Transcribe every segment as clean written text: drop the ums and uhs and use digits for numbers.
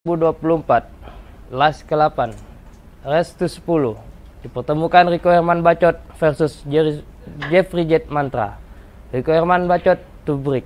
2024, Las ke-8, Race to 10, dipertemukan Rico Herman Bacot versus Jeffrey Jet Mantra. Rico Herman Bacot to break.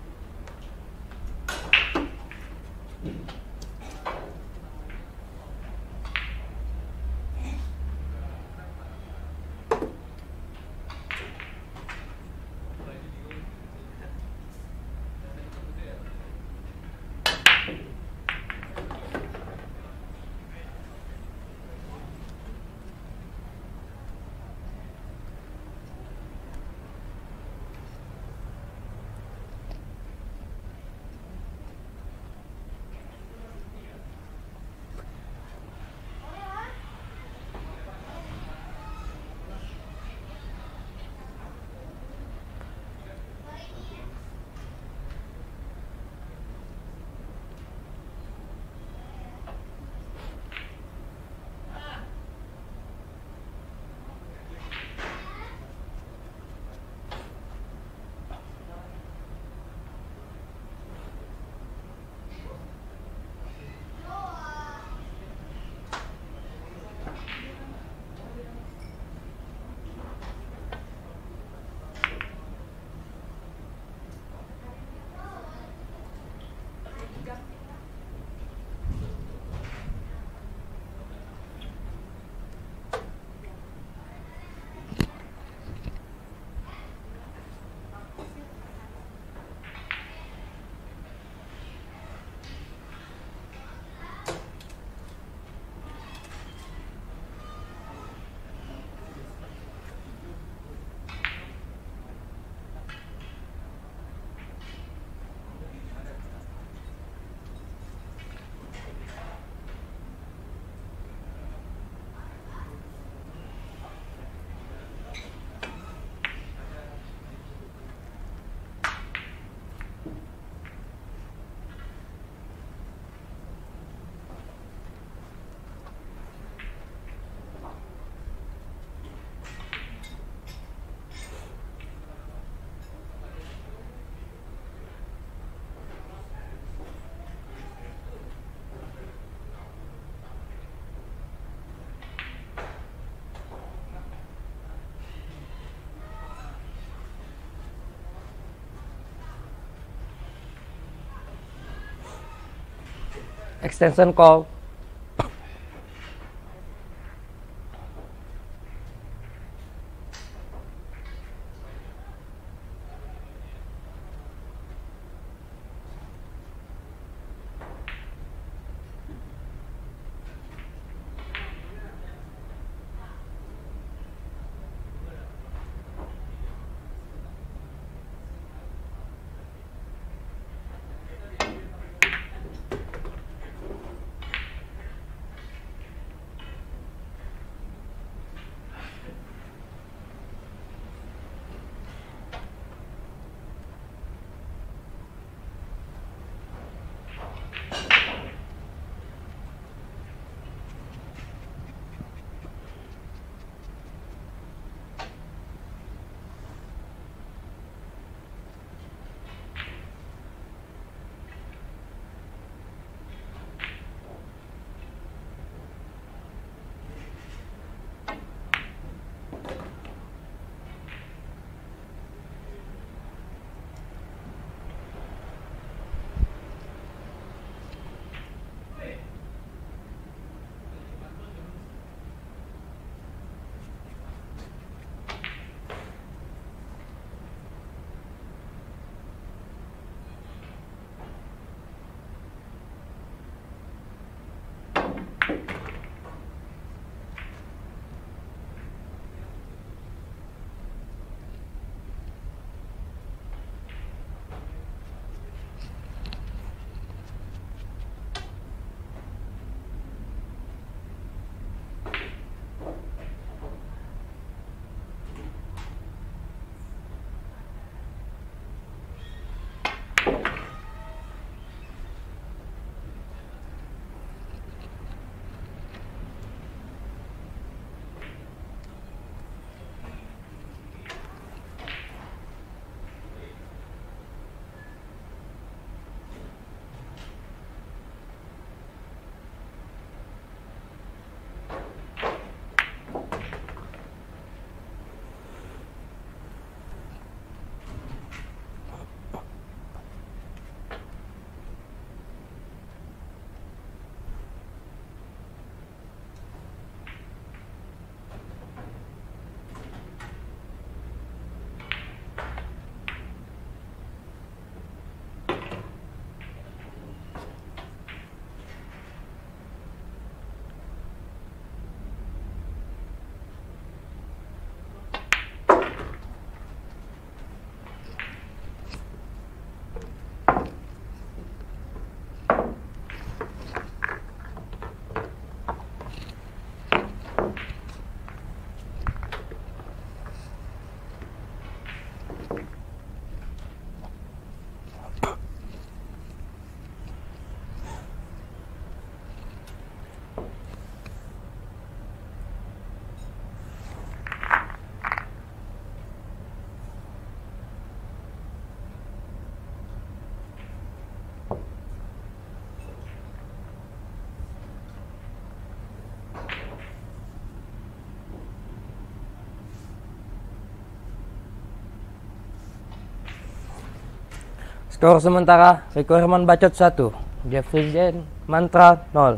Extension call. Skor sementara Rico Herman Bacot 1, Jeffrey Jet Mantra 0.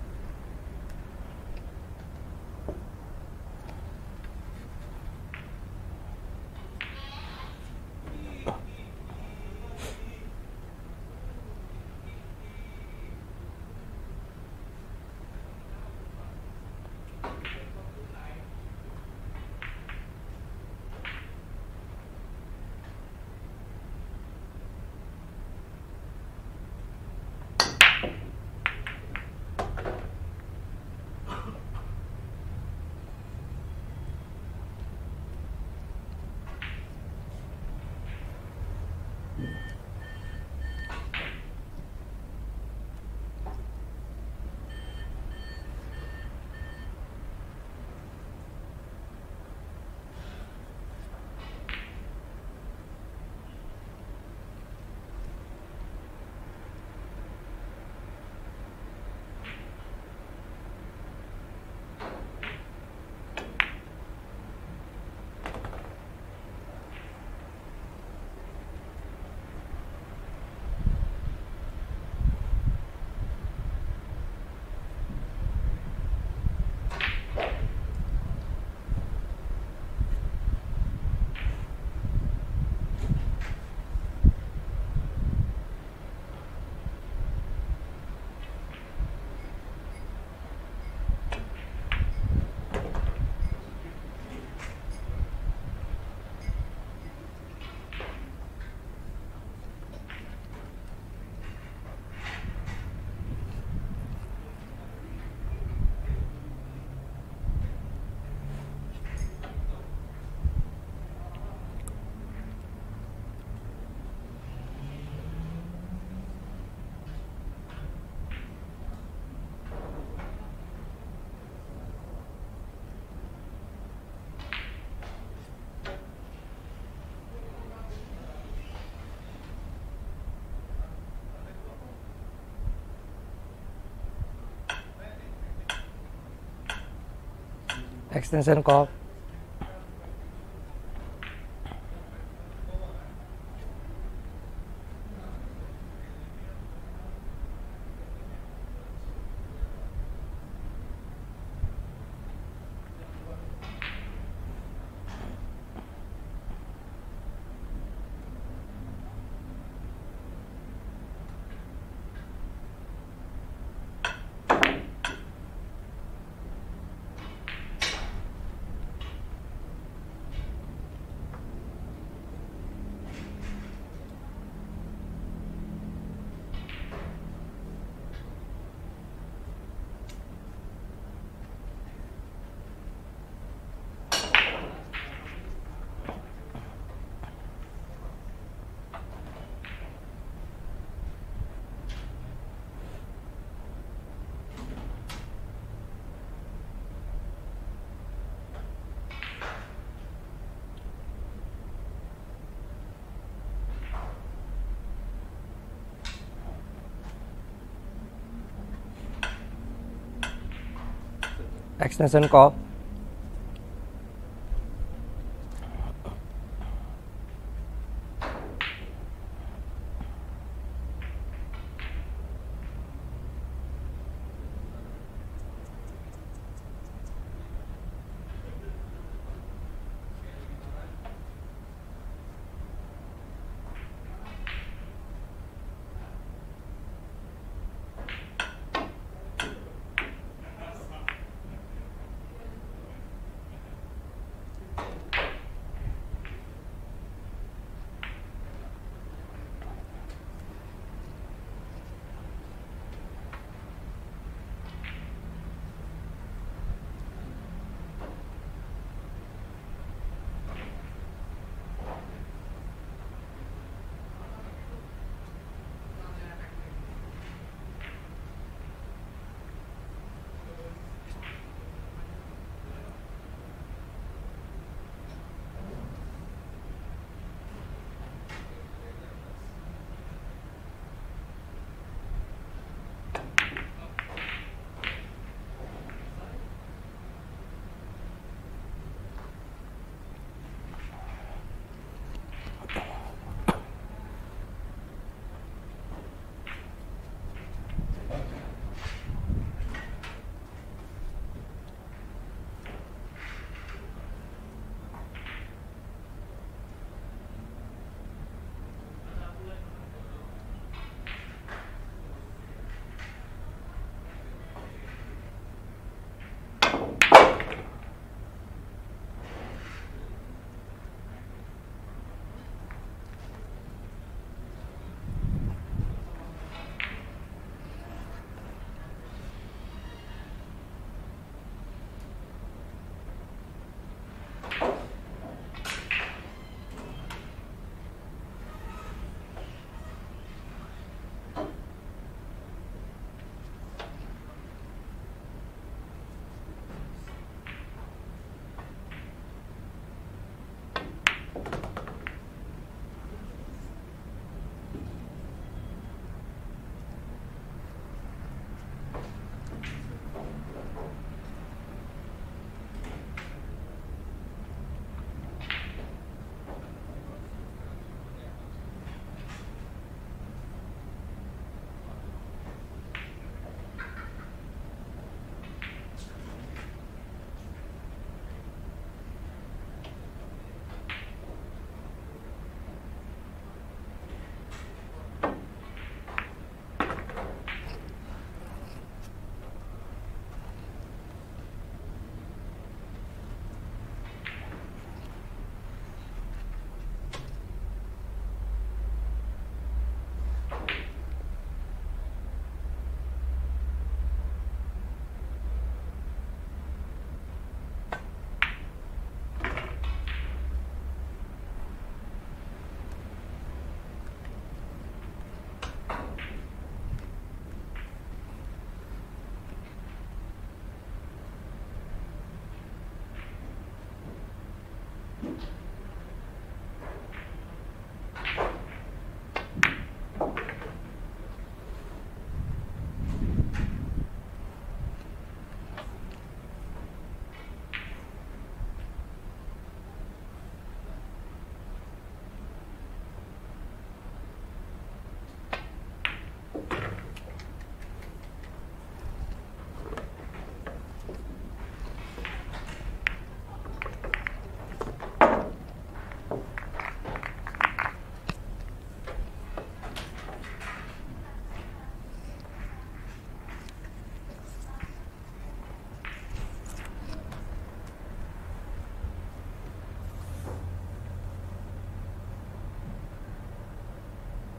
Extension call. Extension call.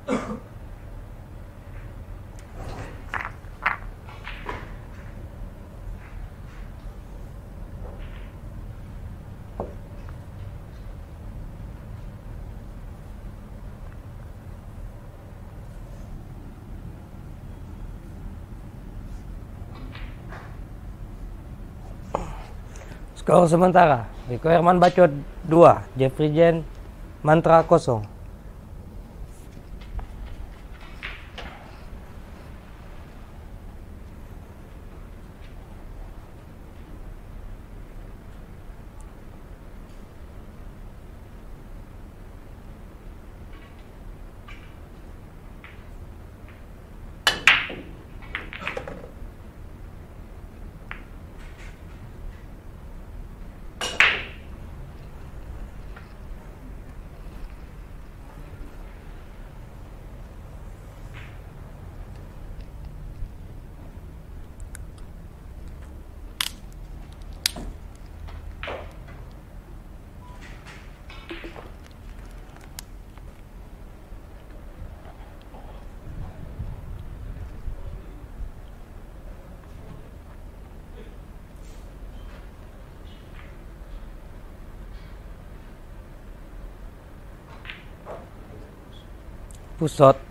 Skor sementara, Rico Herman Bacot 2, Jeffrey Jet Mantra 0. Pusat.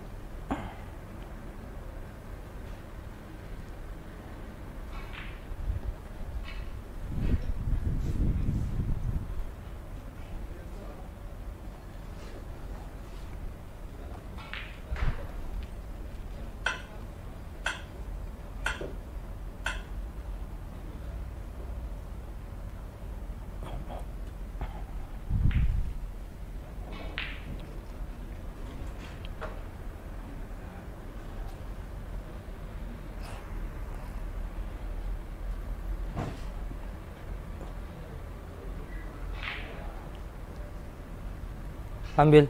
Ambil.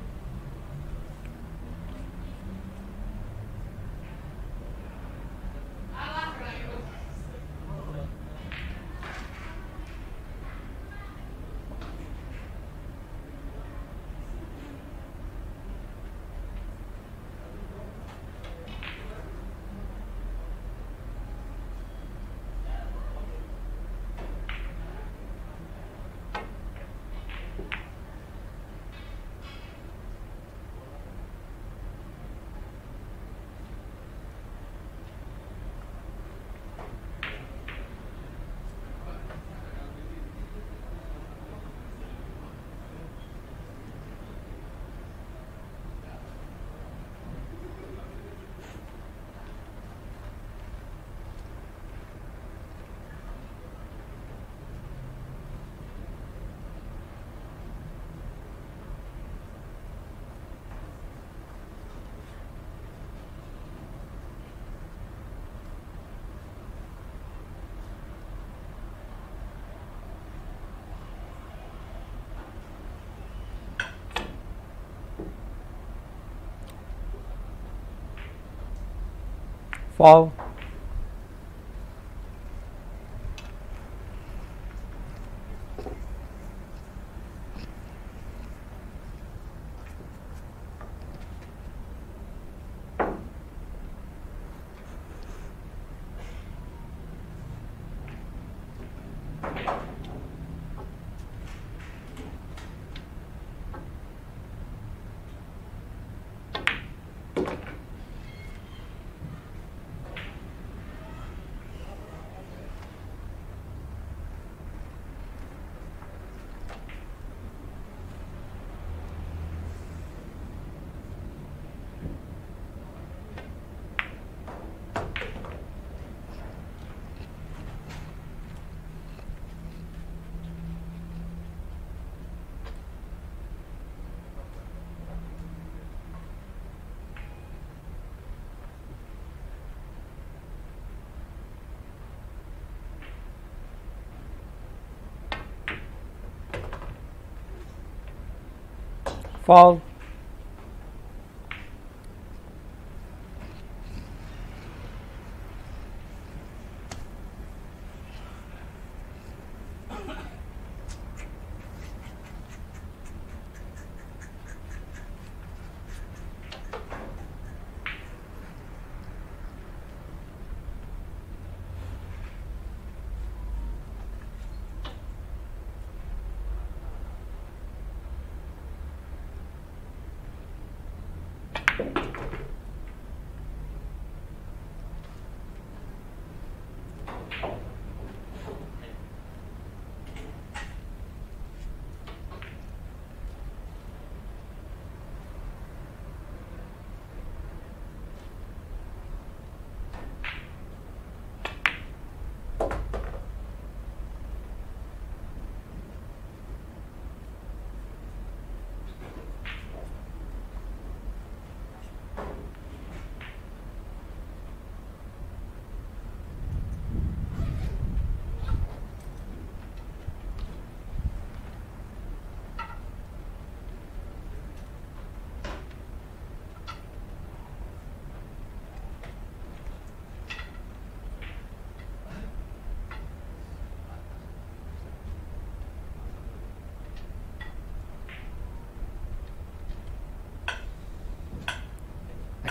Foul. Foul.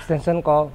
extension call.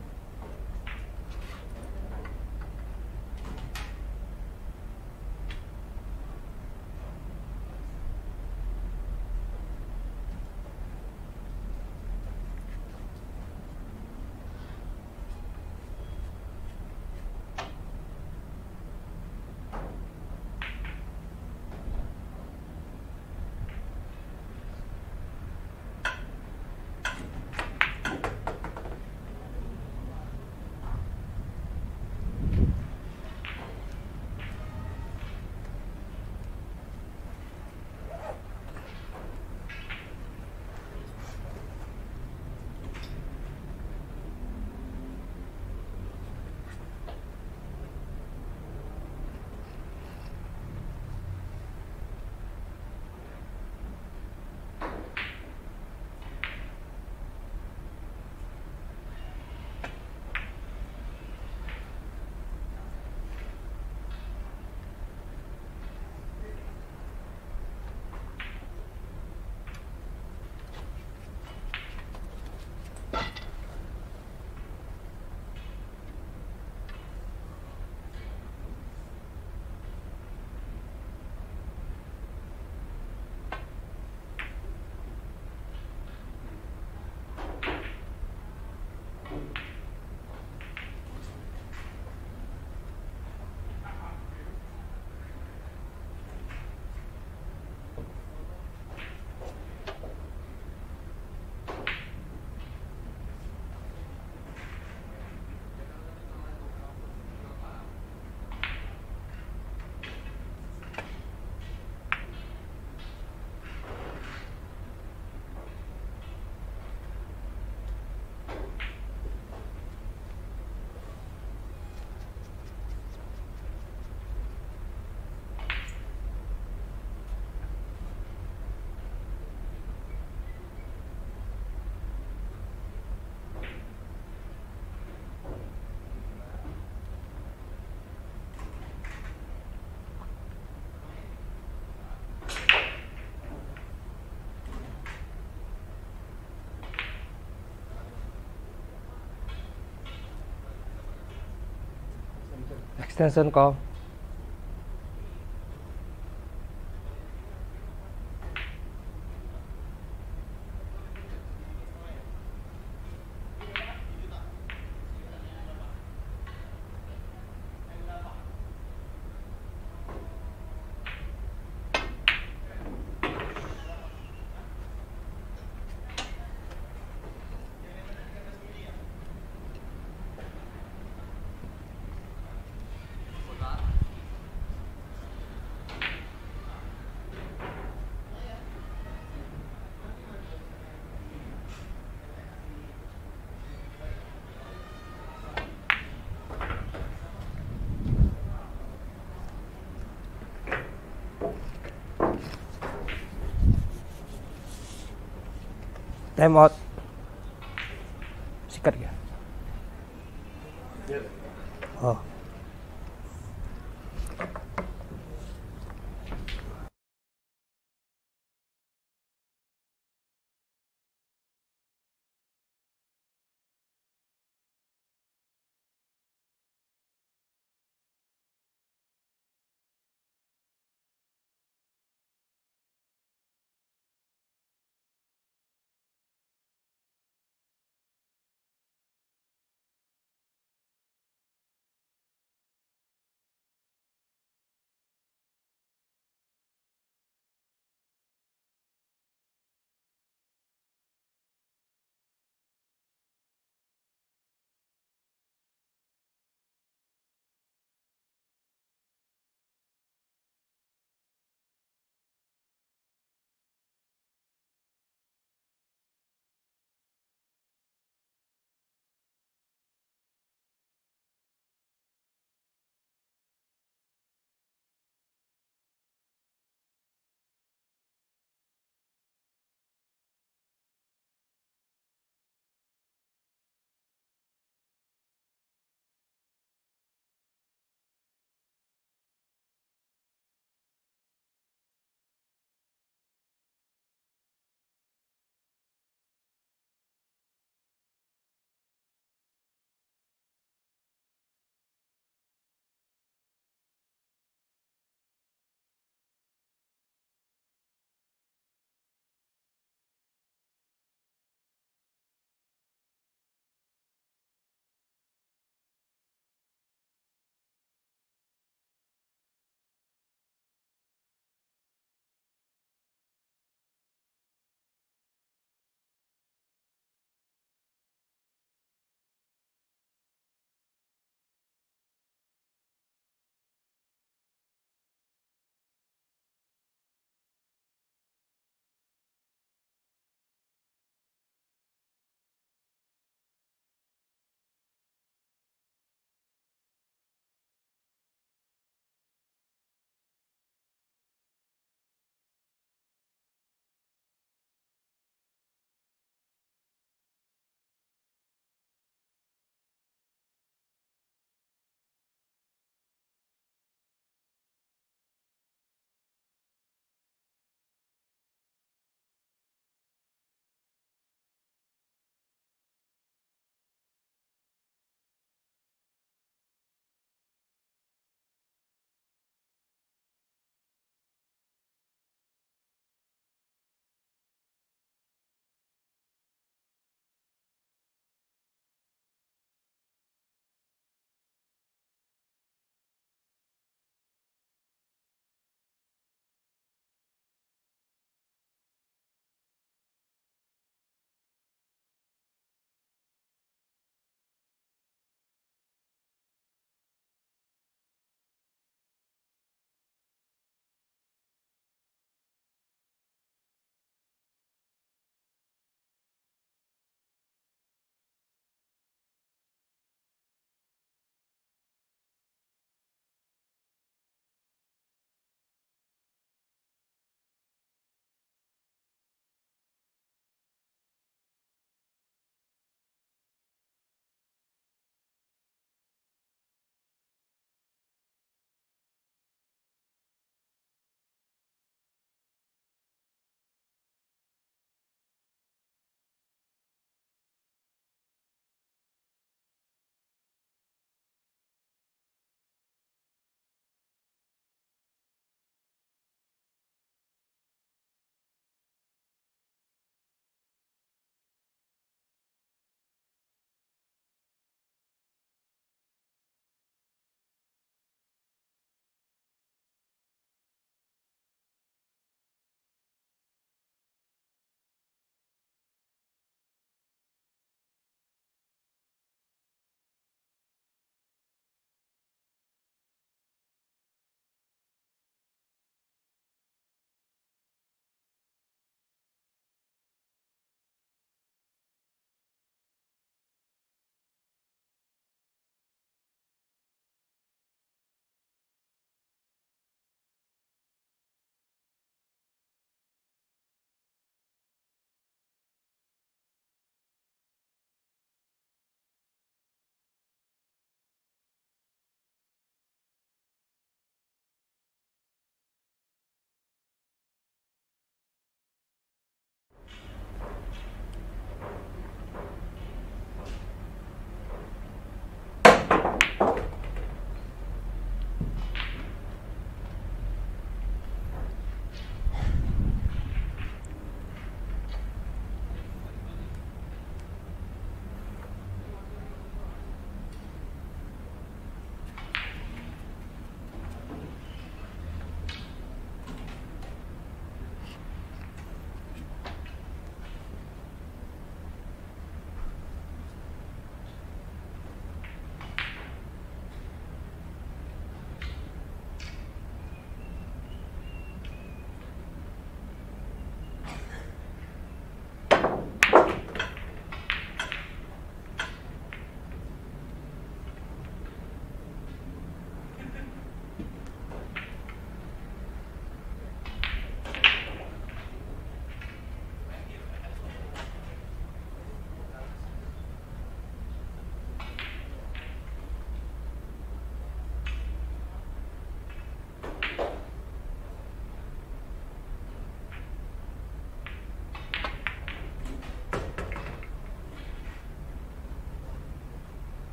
Extension call. Time out. Sikat ya. Oh.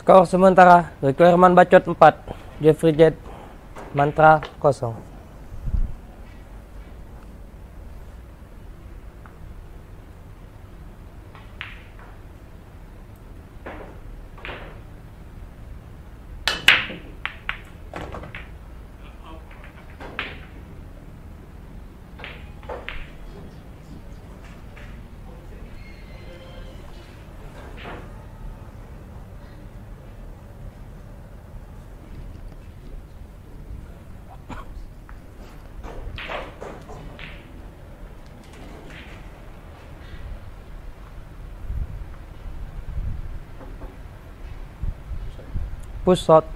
Skor sementara Rico Herman Bacot 4, Jeffrey Jet Mantra 0. Push shot.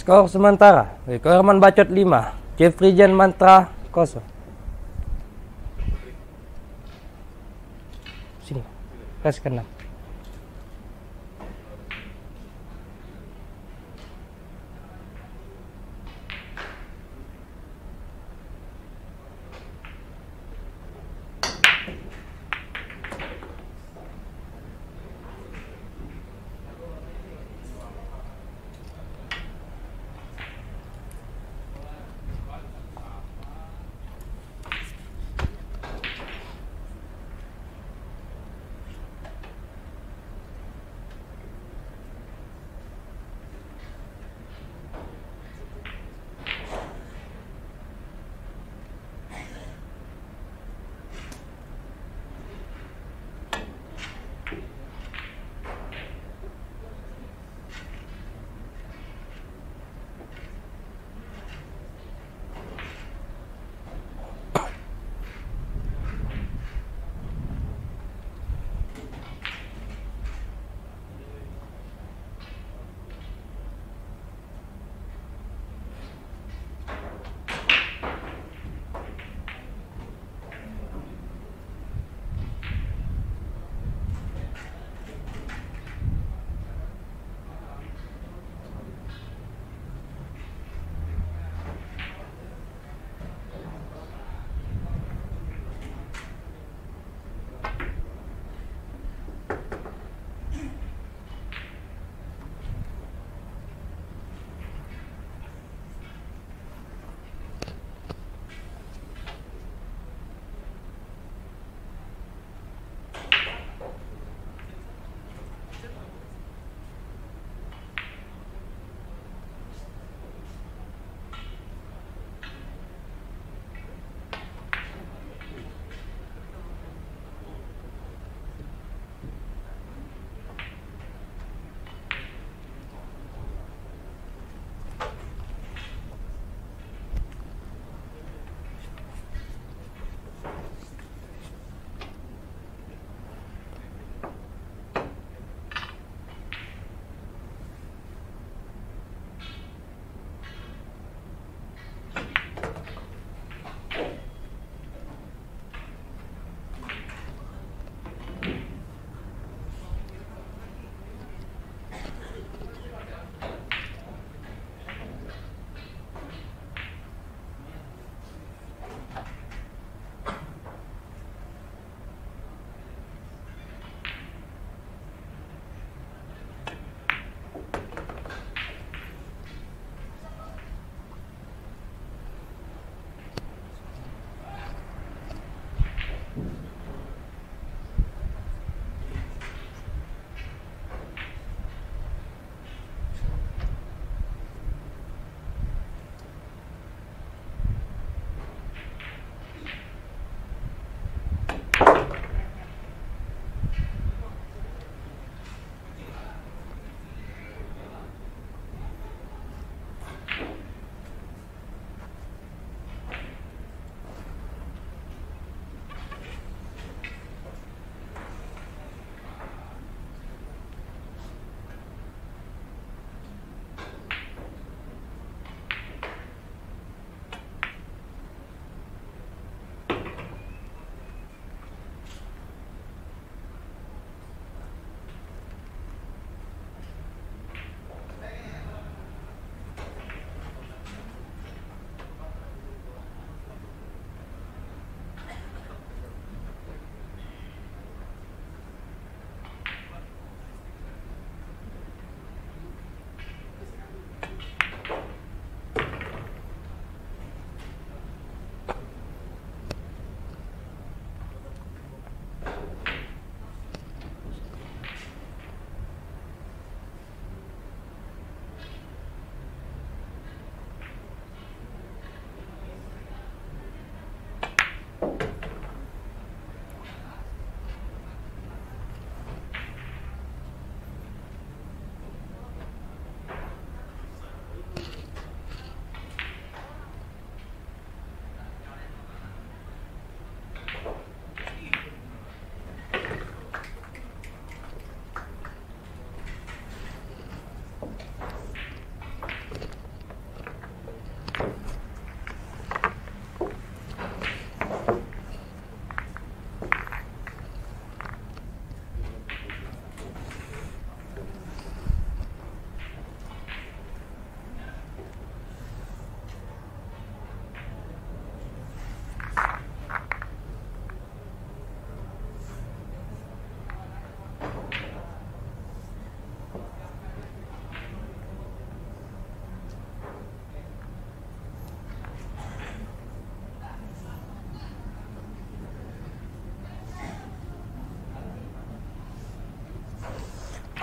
Skor sementara, Riko Herman Bacot 5, Jeffrey Jet Mantra 0. Sini, tes ke-6.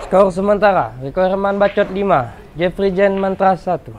Skor sementara, Rico Herman Bacot 5, Jeffrey Jet Mantra 1.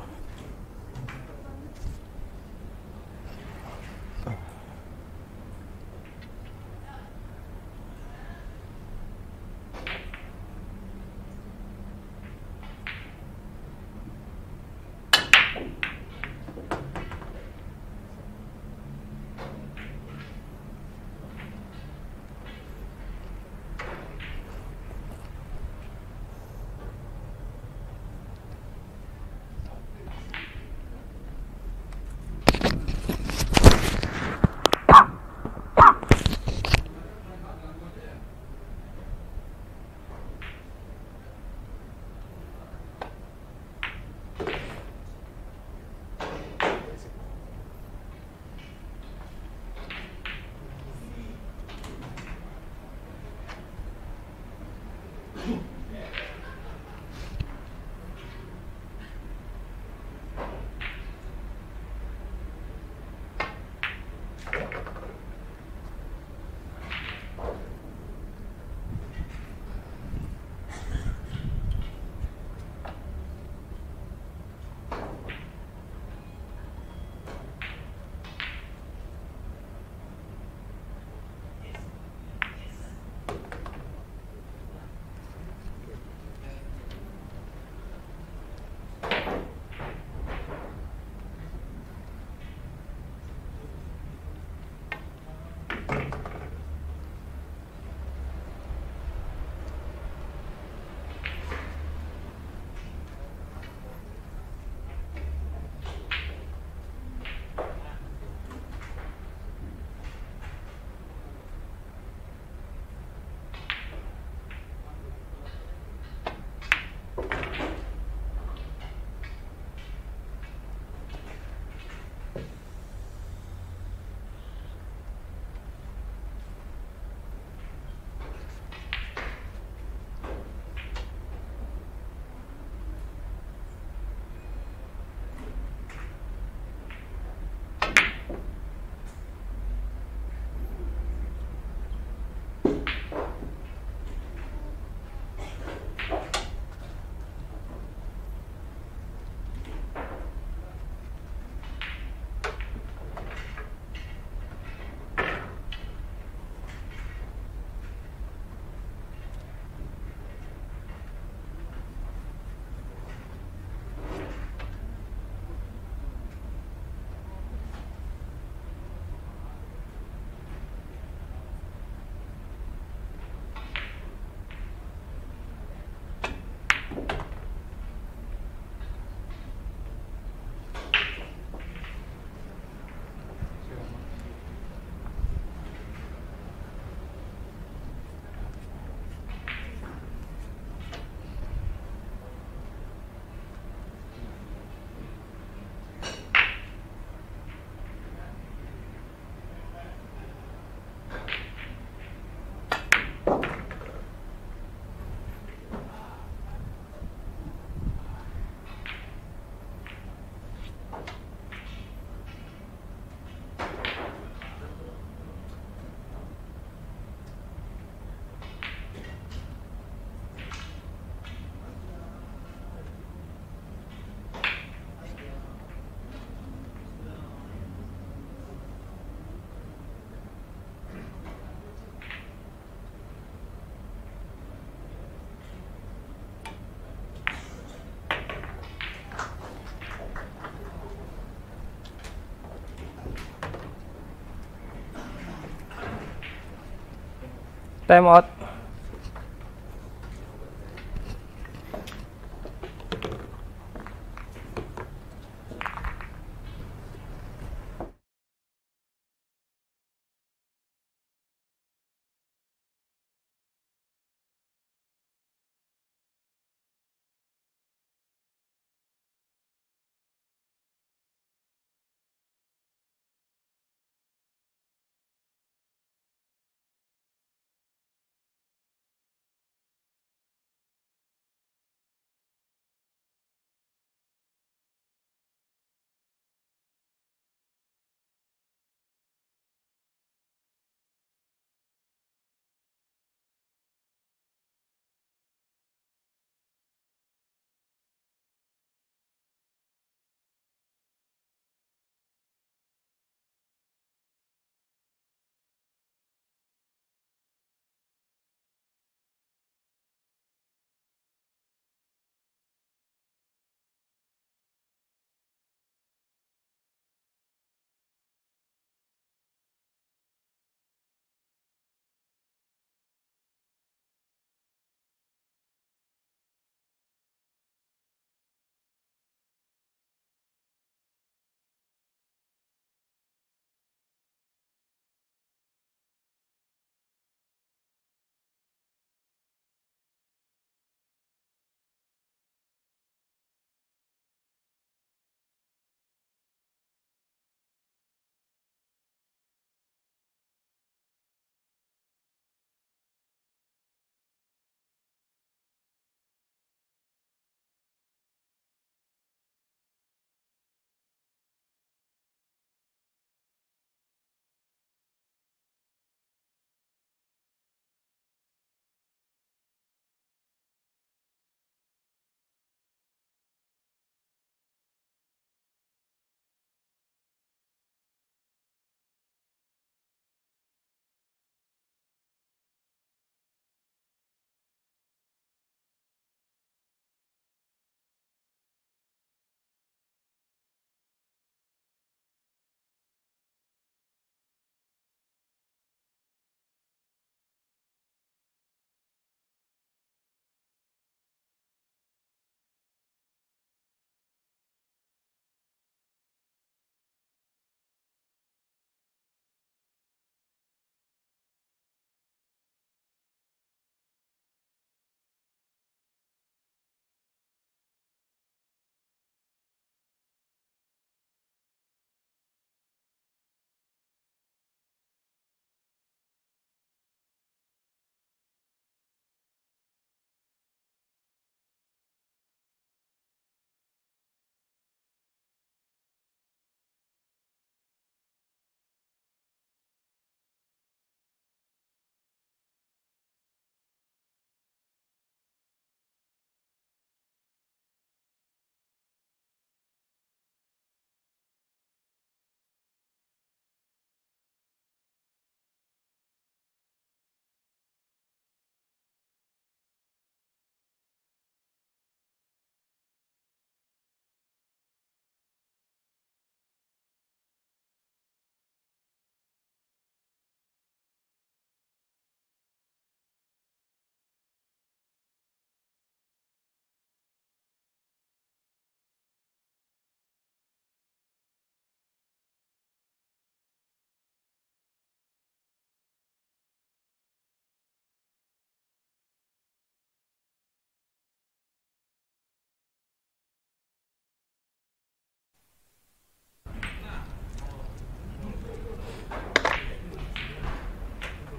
Time out.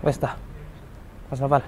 Wes dah. Mas Noval.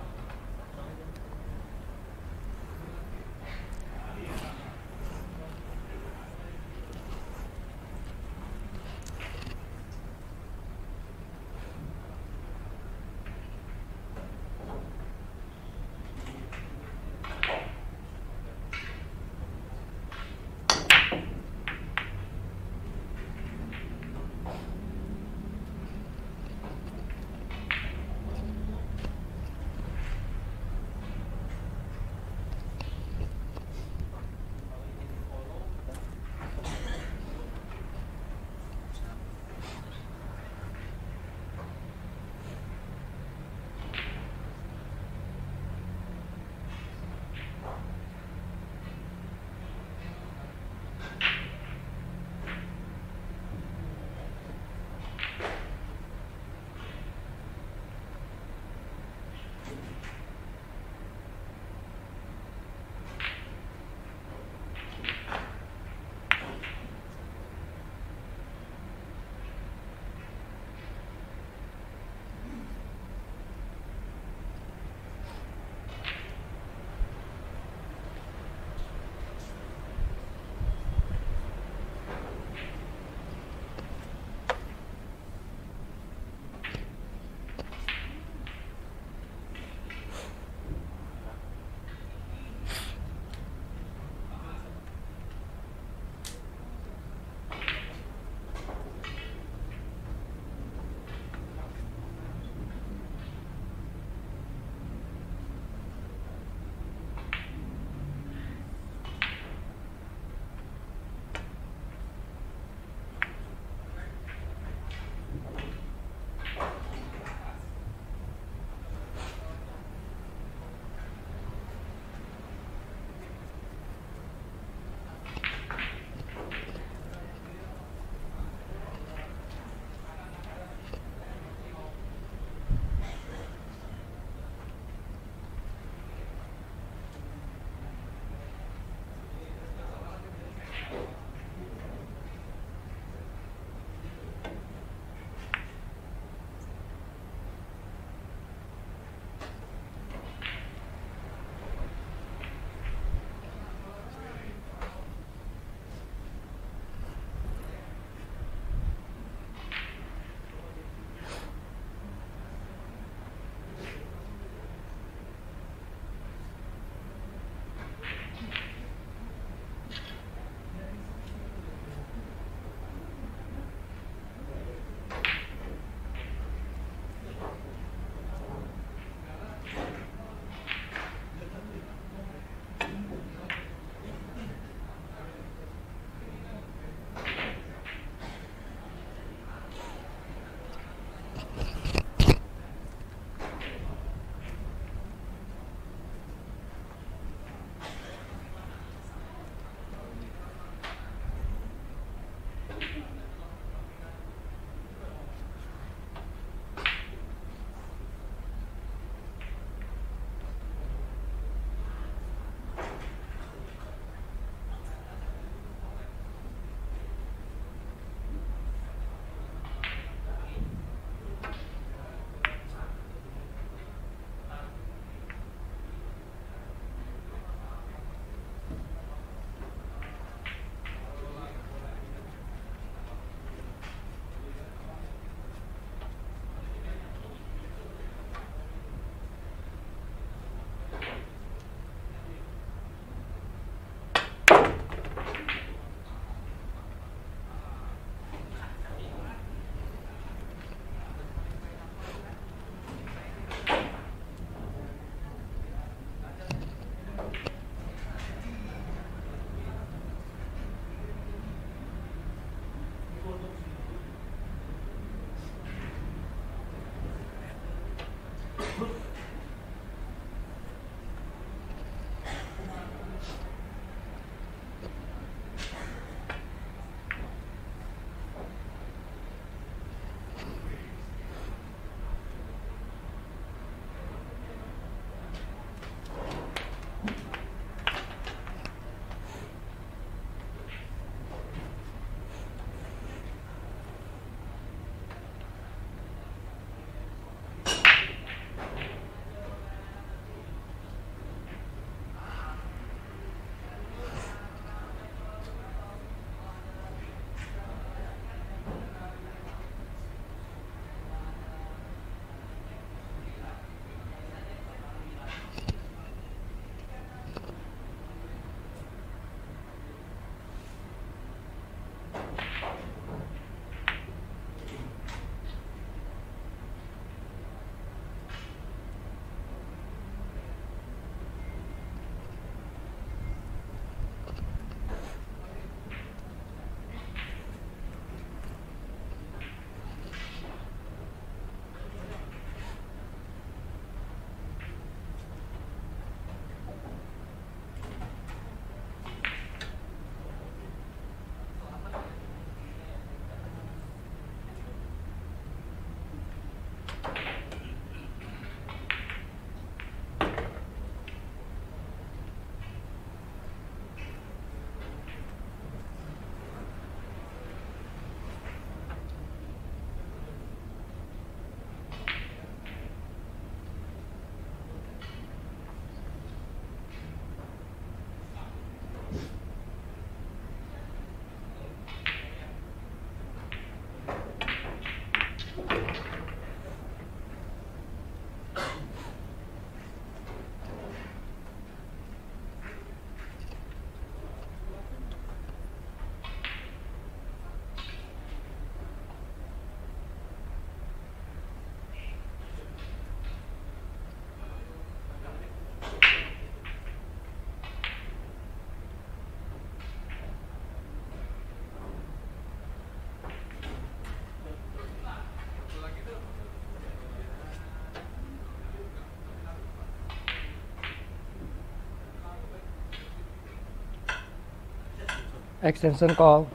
extension call.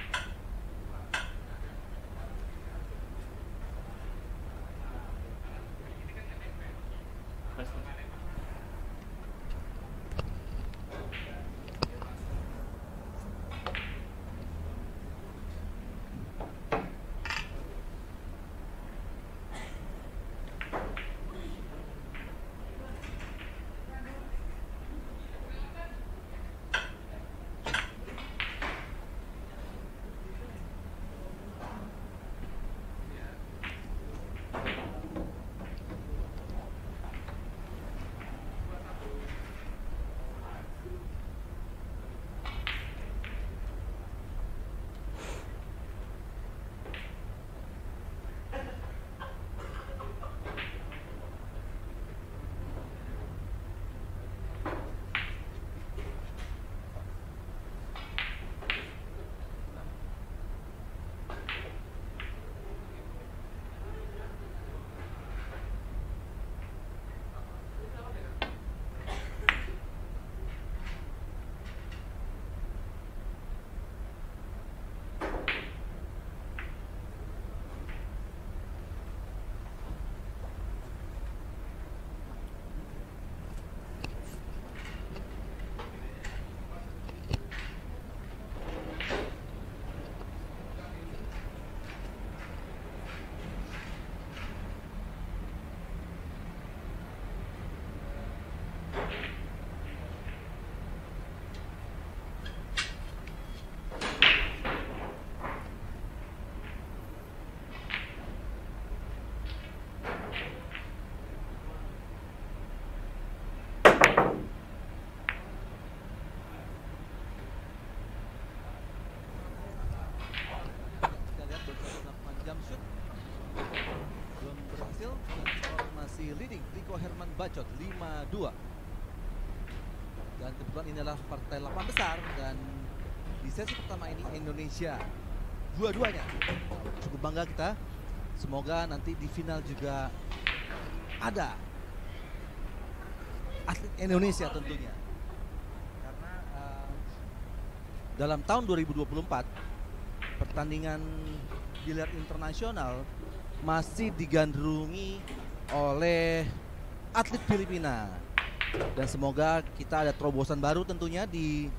Leading Rico Herman Bachot 5-2. Dan kebetulan ini adalah partai 8 besar, dan di sesi pertama ini Indonesia dua-duanya cukup bangga kita. Semoga nanti di final juga ada atlet Indonesia tentunya, karena dalam tahun 2024 pertandingan biliar internasional masih digandrungi oleh atlet Filipina, dan semoga kita ada terobosan baru tentunya di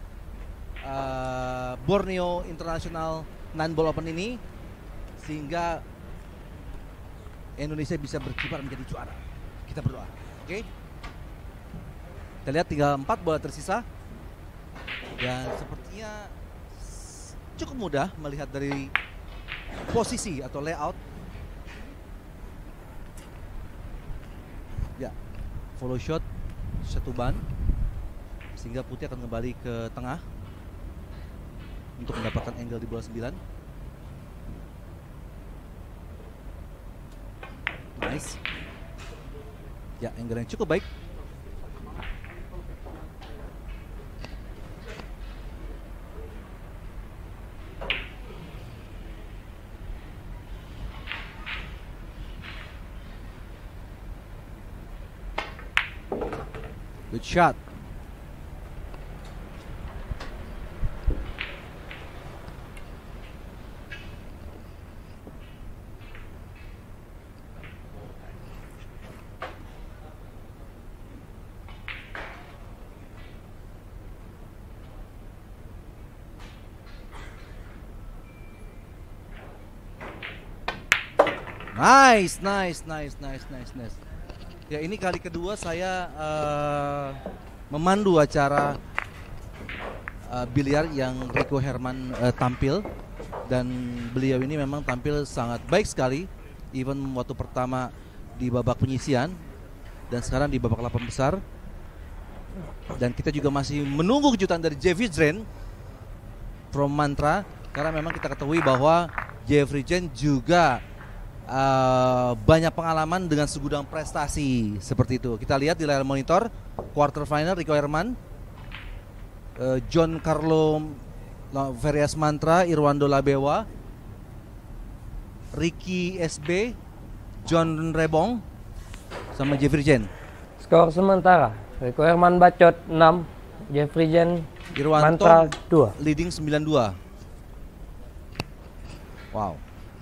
Borneo International Nine-Ball Open ini, sehingga Indonesia bisa berkibar menjadi juara. Kita berdoa, oke? Kita lihat tinggal 4 bola tersisa, dan sepertinya cukup mudah melihat dari posisi atau layout. Ya, follow shot satu ban, sehingga putih akan kembali ke tengah untuk mendapatkan angle di bola 9. Nice. Ya, angle yang cukup baik. Good shot. Nice. Ya, ini kali kedua saya memandu acara biliar yang Rico Herman tampil, dan beliau ini memang tampil sangat baik sekali, even waktu pertama di babak penyisian dan sekarang di babak 8 besar. Dan kita juga masih menunggu kejutan dari Jeffrey Jen from Mantra, karena memang kita ketahui bahwa Jeffrey Jen juga banyak pengalaman dengan segudang prestasi seperti itu. Kita lihat di layar monitor quarter final Rico Herman, John Carlo Verias Mantra, Irwando Labewa, Ricky SB, John Rebong, sama Jeffrey Jen. Skor sementara Rico Herman Bachot 6, Jeffrey Jen Irwanto Mantra 2. leading 9-2. Wow.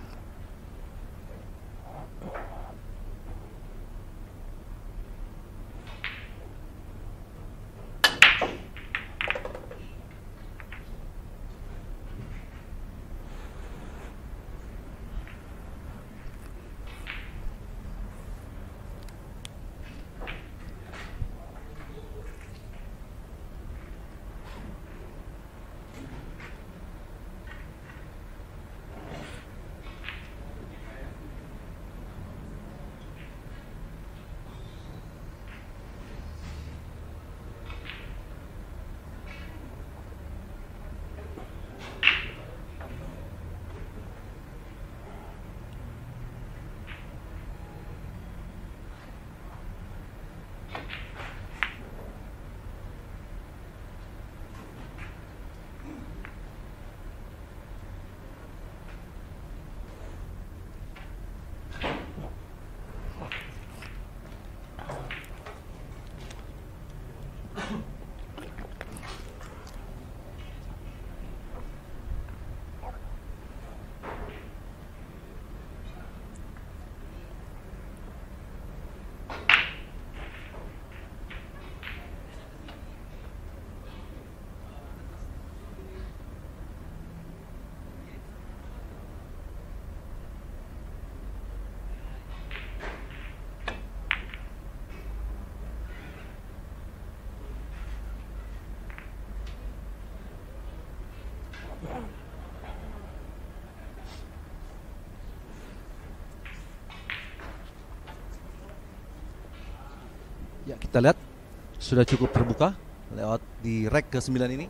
Ya, kita lihat sudah cukup terbuka lewat di rack ke-9 ini.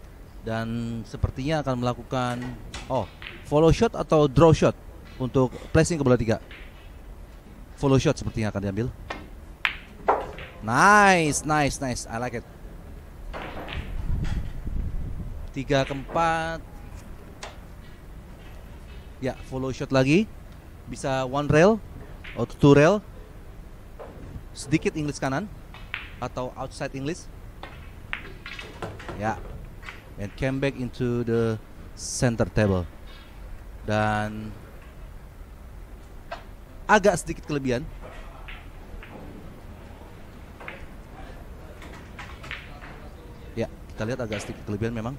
Dan sepertinya akan melakukan follow shot atau draw shot untuk placing ke bola 3. Follow shot sepertinya akan diambil. Nice. I like it. 3-4. Ya, follow shot lagi. Bisa one rail atau two rail. Sedikit English kanan atau outside English. Ya. And came back into the center table. Dan agak sedikit kelebihan. Ya, kita lihat agak sedikit kelebihan memang.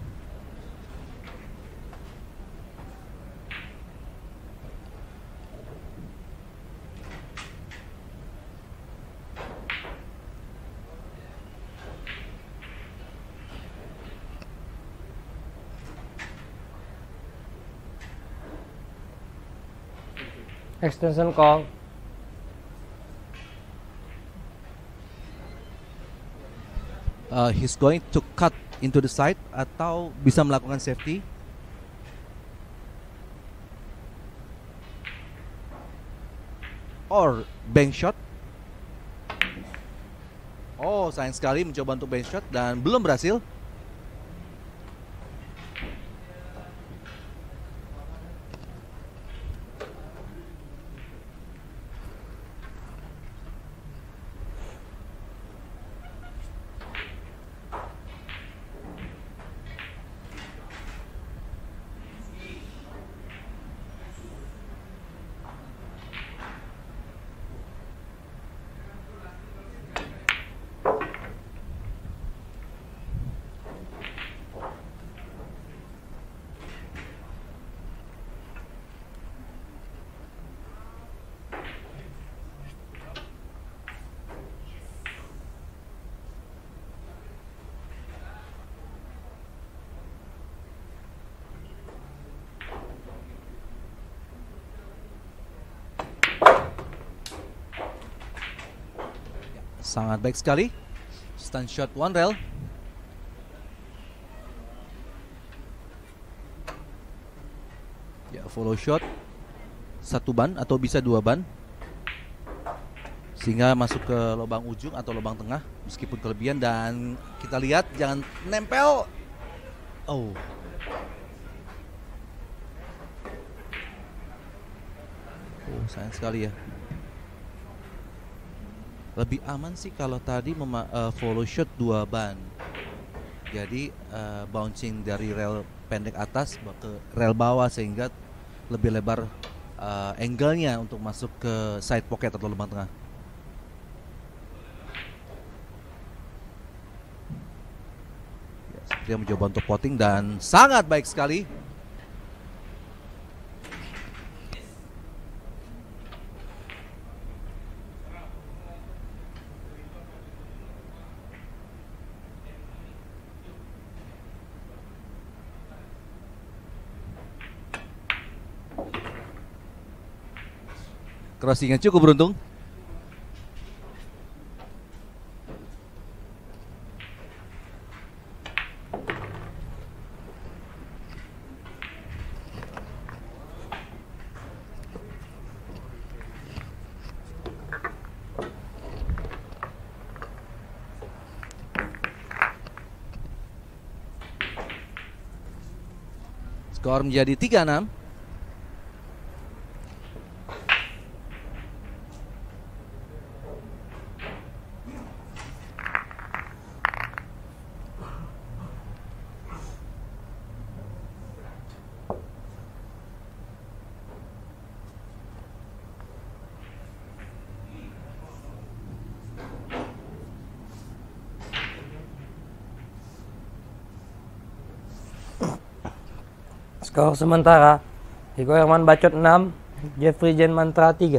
Extension call. He's going to cut into the side atau bisa melakukan safety. Or bank shot. Oh, sayang sekali mencoba untuk bank shot dan belum berhasil. Sangat baik sekali. Stun shot one rail. Ya, follow shot satu ban atau bisa dua ban, sehingga masuk ke lubang ujung atau lubang tengah meskipun kelebihan. Dan kita lihat jangan nempel. Oh, sayang sekali ya. Lebih aman sih kalau tadi follow shot dua ban. Jadi bouncing dari rel pendek atas ke rel bawah sehingga lebih lebar angle-nya untuk masuk ke side pocket atau lubang tengah. Ya, dia mencoba untuk potting dan sangat baik sekali. Crossing yang cukup beruntung. Skor menjadi 3-6. Skor sementara Riko Herman Bacot 6, Jeffrey Jet Mantra 3.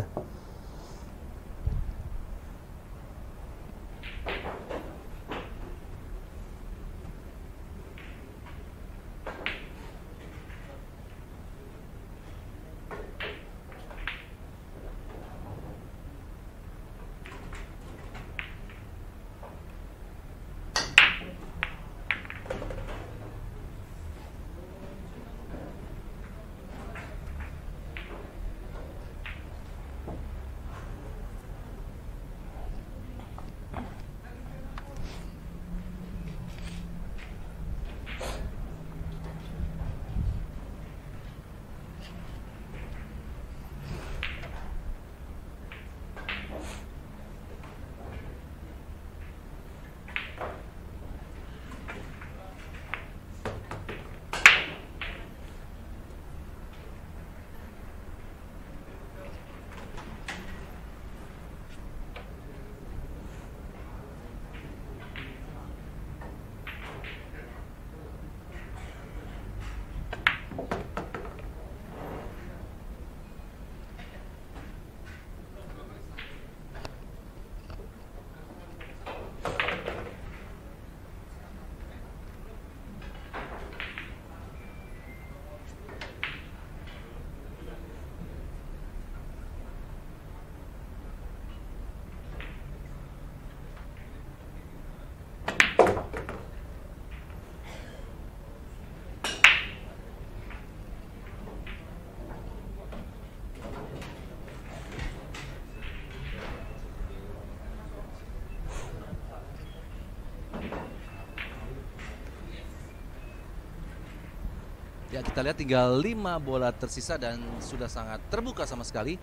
Ya, kita lihat tinggal 5 bola tersisa dan sudah sangat terbuka sama sekali.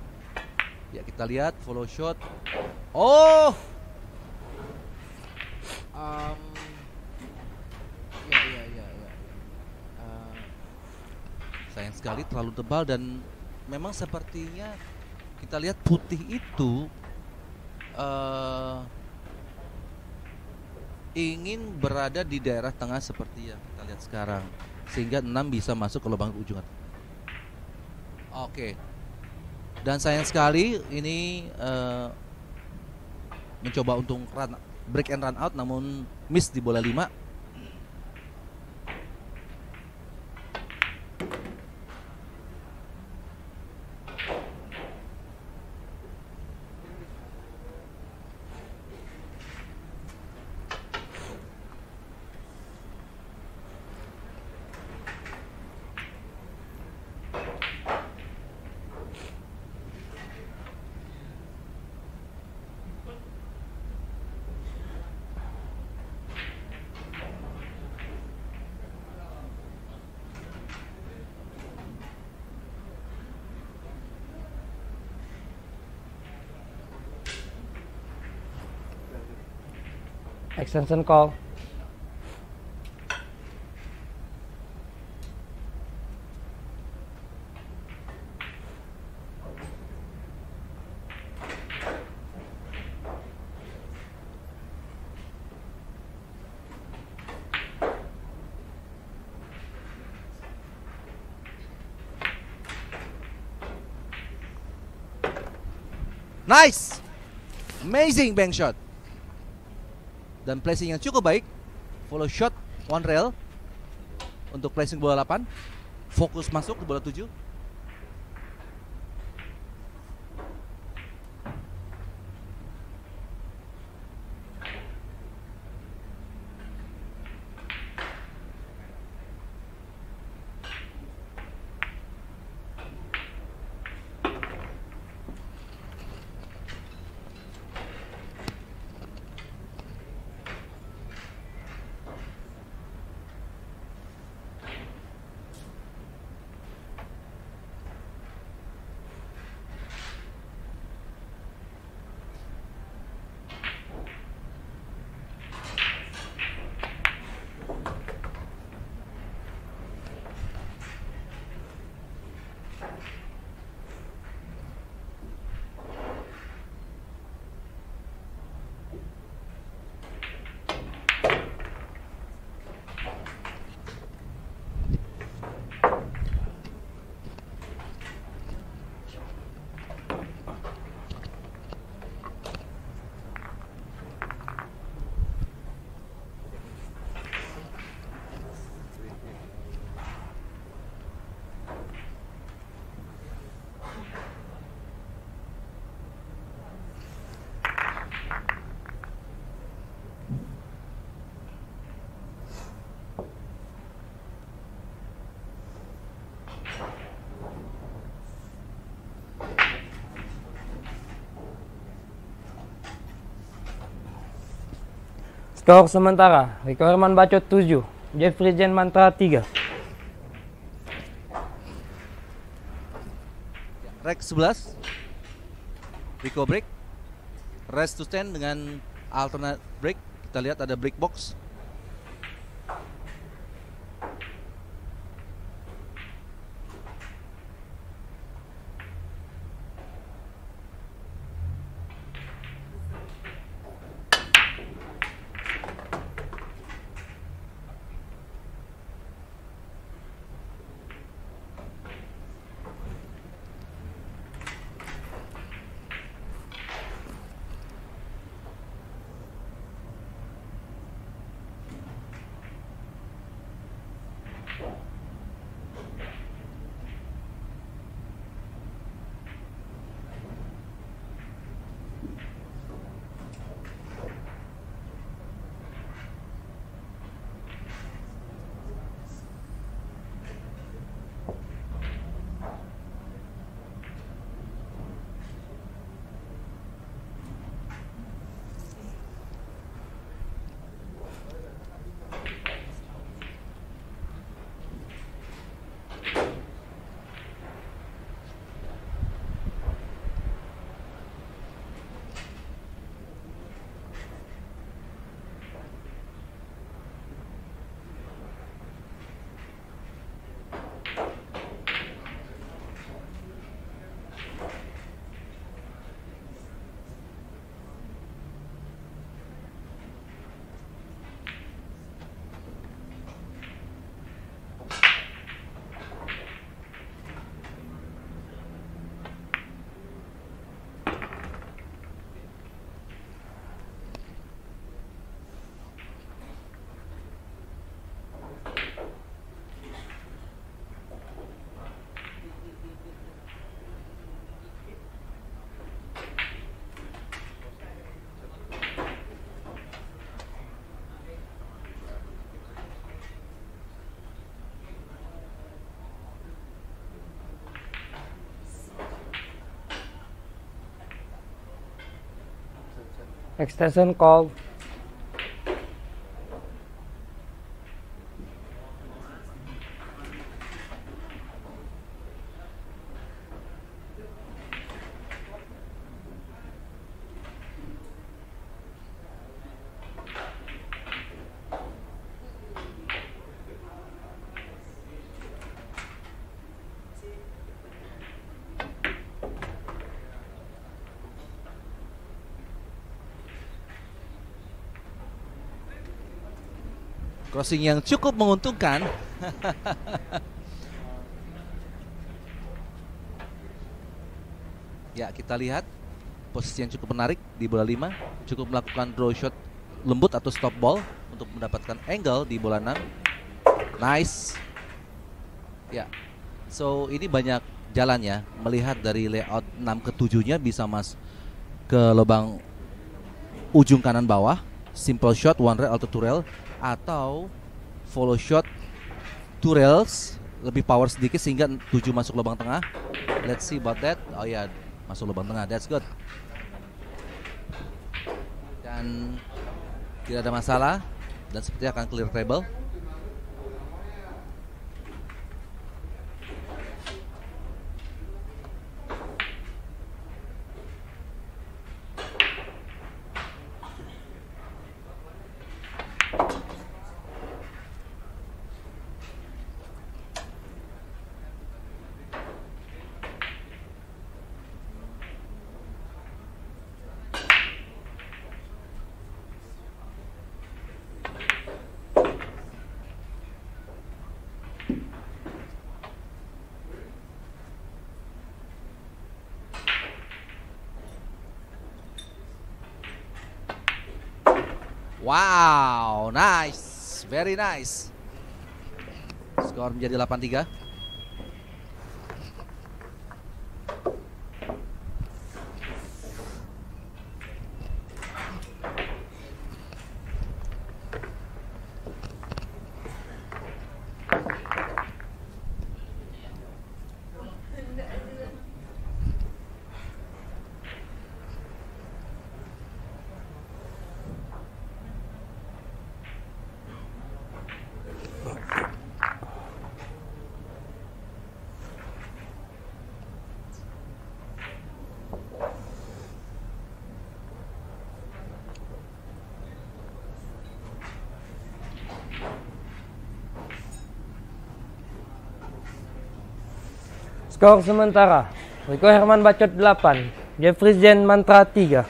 Ya, kita lihat follow shot. Oh, ya. Sayang sekali terlalu tebal dan memang sepertinya kita lihat putih itu ingin berada di daerah tengah seperti yang kita lihat sekarang, sehingga 6 bisa masuk ke lubang ujung. Oke. Dan sayang sekali ini mencoba untuk break and run out namun miss di bola 5. Extension call. Nice. Amazing bank shot. Dan placing yang cukup baik. Follow shot one rail untuk placing bola 8. Fokus masuk ke bola 7. Skor sementara, Rico Herman Bacot 7, Jeffrey Jet Mantra 3. Rek 11. Rico break. Rest to stand dengan alternate break. Kita lihat ada break box. Extension call. Crossing yang cukup menguntungkan. Ya, kita lihat posisi yang cukup menarik di bola 5, cukup melakukan draw shot lembut atau stop ball untuk mendapatkan angle di bola 6. Nice. Ya. So ini banyak jalan ya, melihat dari layout 6 ke 7-nya bisa ke lubang ujung kanan bawah, simple shot one rail atau two rail, atau follow shot two rails lebih power sedikit sehingga 7 masuk lubang tengah. Let's see about that. Oh ya, masuk lubang tengah, that's good. Dan tidak ada masalah dan sepertinya akan clear table. Wow, nice, very nice. Skor menjadi 8-3. Skor sementara, Rico Herman Bacot 8, Jeffrey Jen Mantra 3.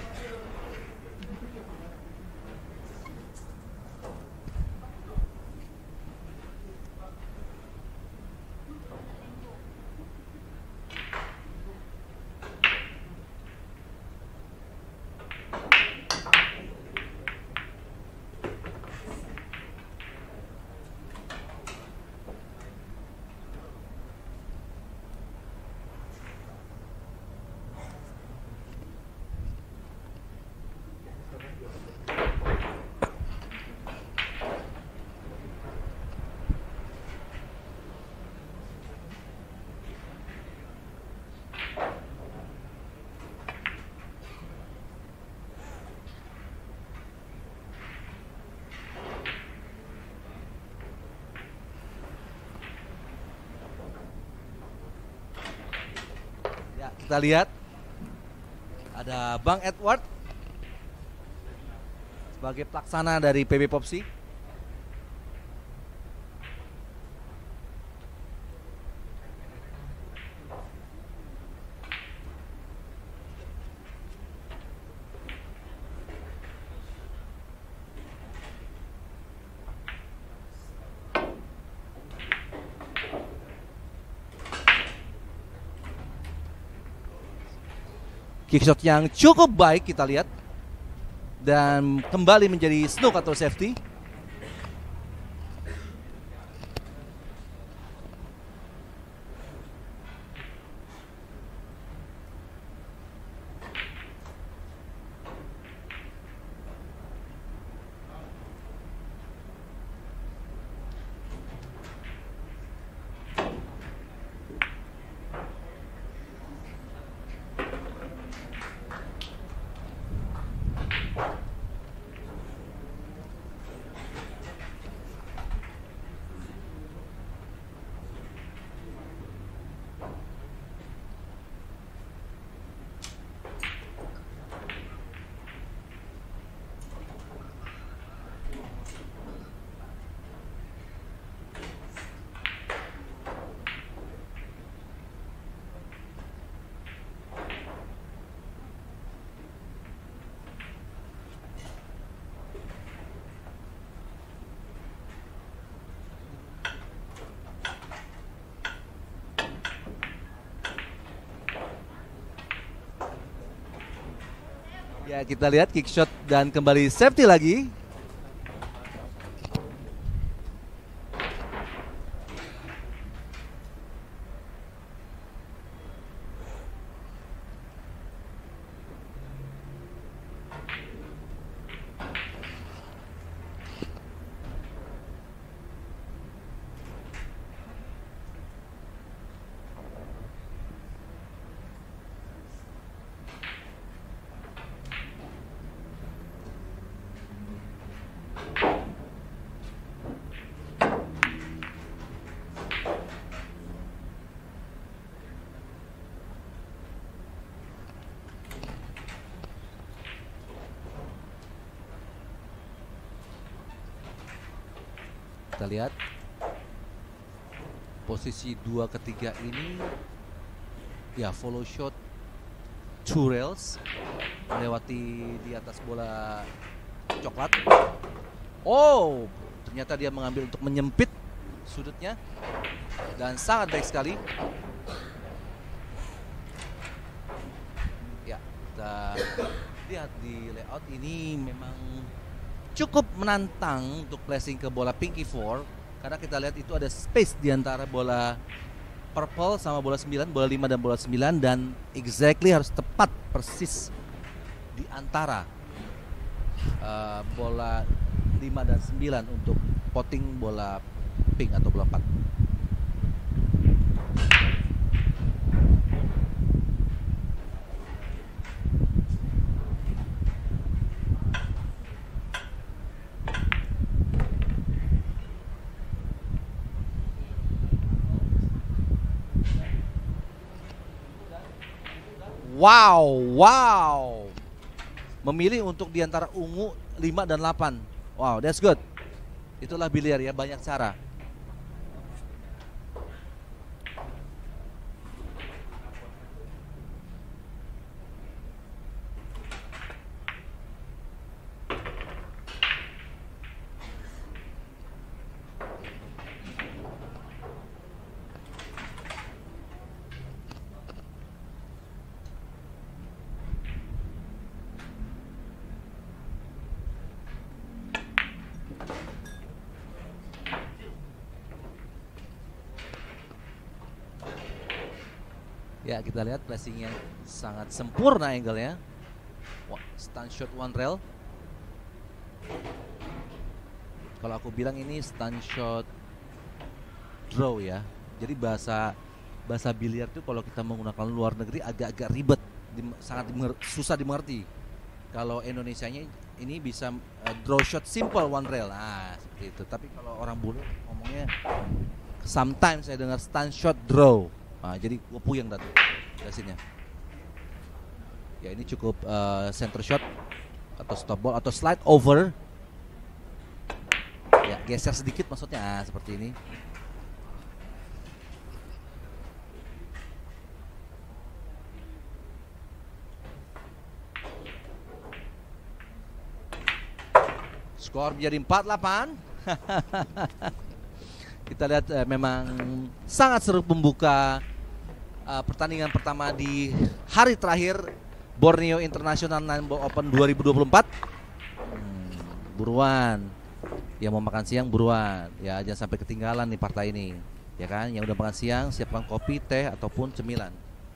Kita lihat ada Bang Edward sebagai pelaksana dari PB Popsi. Kickshot yang cukup baik kita lihat dan kembali menjadi snook atau safety. Ya, kita lihat kick shot dan kembali safety lagi. Kita lihat posisi 2 ketiga ini ya, follow shot 2 rails melewati di atas bola coklat. Oh, ternyata dia mengambil untuk menyempit sudutnya dan sangat baik sekali. Ya, kita lihat di layout ini memang cukup menantang untuk placing ke bola Pinky 4 karena kita lihat itu ada space di antara bola purple sama bola 9, bola 5 dan bola 9, dan exactly harus tepat persis di antara bola 5 dan 9 untuk potting bola pink atau bola 4. Wow. Memilih untuk diantara ungu 5 dan 8. Wow, that's good. Itulah biliar ya, banyak cara. Ya, kita lihat placingnya sangat sempurna angle-nya. Stun shot 1 rail. Kalau aku bilang ini stun shot draw ya. Jadi bahasa biliar itu kalau kita menggunakan luar negeri agak-agak ribet, sangat susah dimengerti. Kalau Indonesianya ini bisa draw shot simple 1 rail. Nah, seperti itu. Tapi kalau orang bule ngomongnya sometimes saya dengar stun shot draw. Nah, jadi gue puyeng dah tuh jelasinnya. Ya, ini cukup center shot atau stop ball atau slide over. Ya, geser sedikit maksudnya, seperti ini. Skor menjadi 4-8. Kita lihat memang sangat seru pembuka pertandingan pertama di hari terakhir Borneo International Nine Ball Open 2024. Buruan, yang mau makan siang buruan ya, jangan sampai ketinggalan nih partai ini ya kan. Yang udah makan siang siapkan kopi, teh ataupun cemilan.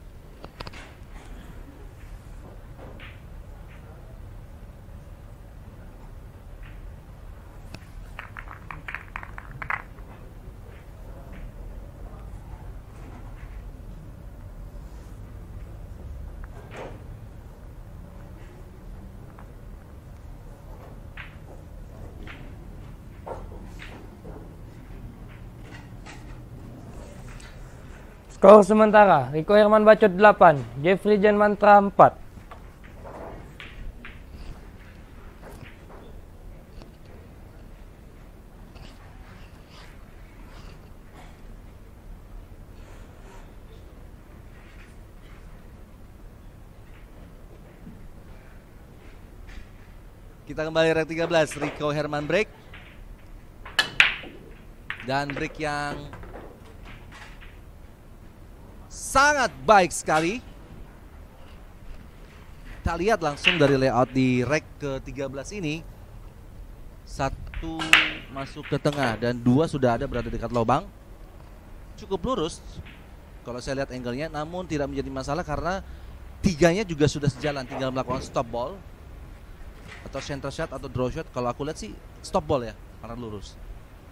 Skor sementara, Rico Herman Bacot 8, Jeffrey Jen Mantra 4. Kita kembali rek 13, Rico Herman break. Dan break yang sangat baik sekali. kita lihat langsung dari layout di rack ke-13 ini. Satu masuk ke tengah dan dua sudah ada berada dekat lubang. Cukup lurus kalau saya lihat angle-nya, namun tidak menjadi masalah karena tiganya juga sudah sejalan, tinggal melakukan stop ball atau center shot atau draw shot. Kalau aku lihat sih stop ball ya, karena lurus.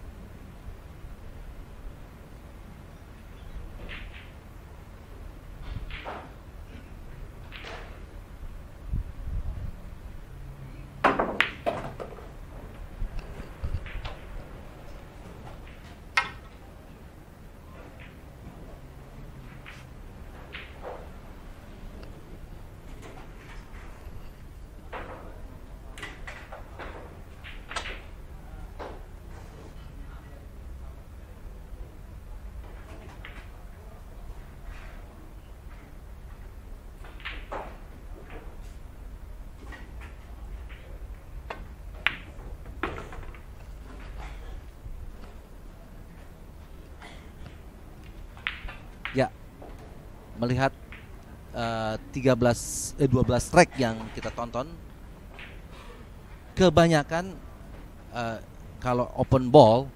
Ya, melihat 12 track yang kita tonton, kebanyakan kalau open ball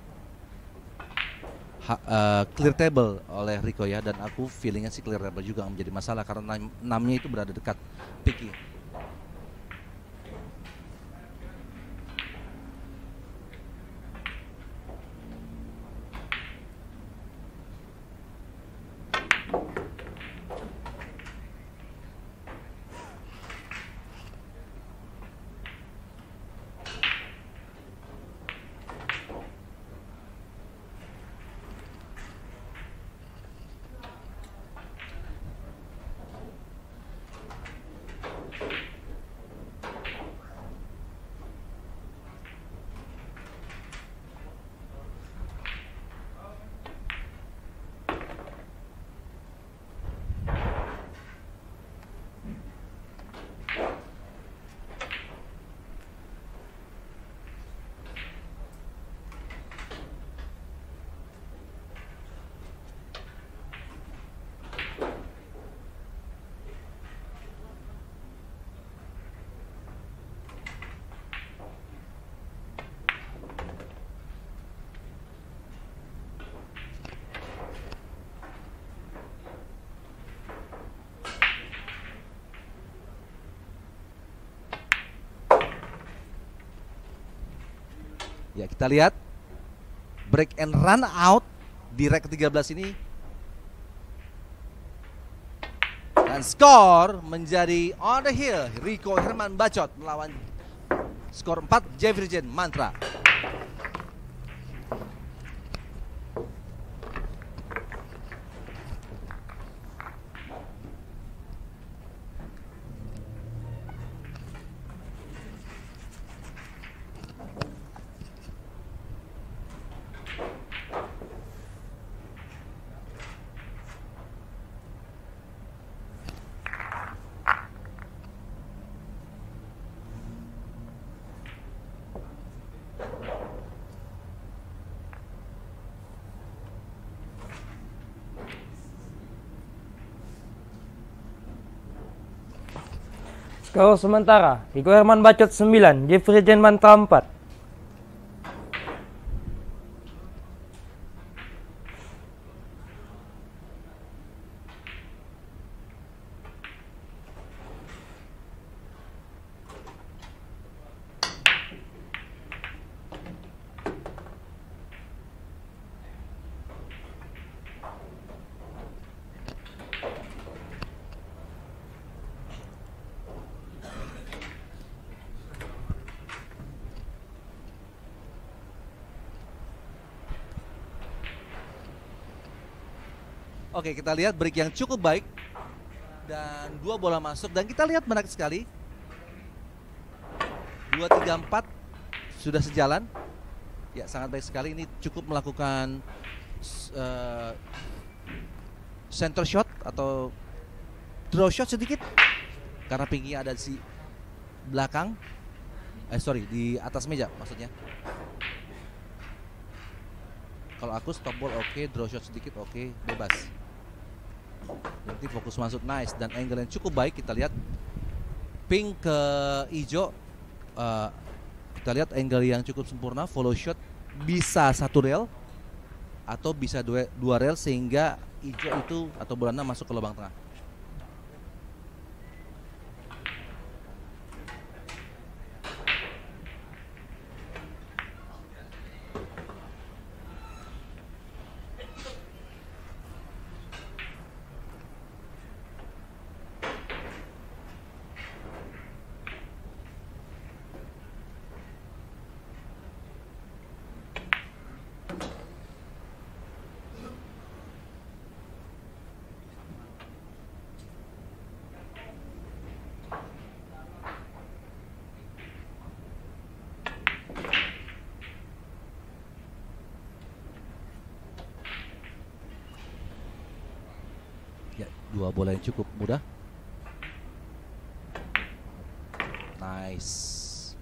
clear table oleh Rico ya, dan aku feelingnya sih clear table juga nggak menjadi masalah karena 6-nya itu berada dekat picky. Ya, kita lihat break and run out di rack 13 ini. Dan skor menjadi on the hill, Rico Herman Bacot melawan skor 4 Jeffrey Jet Mantra. Skor sementara, Rico Herman Bacot 9, Jeffrey Jen Mantra 4. Oke, kita lihat break yang cukup baik dan 2 bola masuk, dan kita lihat menarik sekali 2, 3, 4 sudah sejalan. Ya, sangat baik sekali. Ini cukup melakukan center shot atau draw shot sedikit karena pinggirnya ada di belakang, di atas meja maksudnya. Kalau aku stop ball oke, draw shot sedikit oke, bebas. Nanti fokus masuk nice dan angle yang cukup baik. Kita lihat pink ke hijau. Kita lihat angle yang cukup sempurna, follow shot bisa satu rel atau bisa dua rel sehingga hijau itu atau bola 6 masuk ke lubang tengah. Ya, dua bola yang cukup mudah. Nice.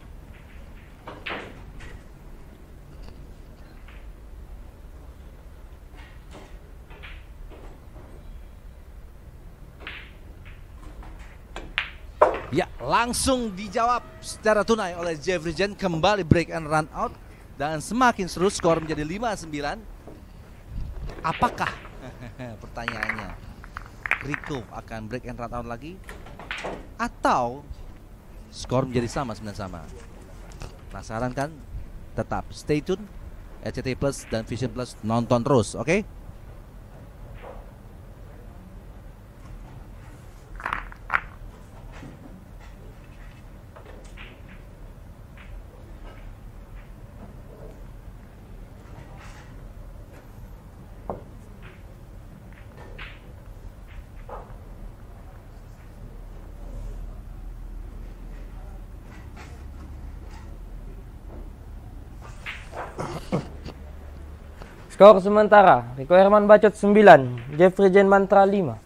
Ya, langsung dijawab secara tunai oleh Jeffrey Jen. Kembali break and run out. Dan semakin seru, skor menjadi 5-9. Apakah pertanyaannya Rico akan break and run out lagi atau skor menjadi sama 9-sama? Penasaran kan? Tetap stay tune RCTI Plus dan Vision Plus, nonton terus, oke? Skor sementara, Rico Herman Bacot 9, Jeffrey Jen Mantra 5.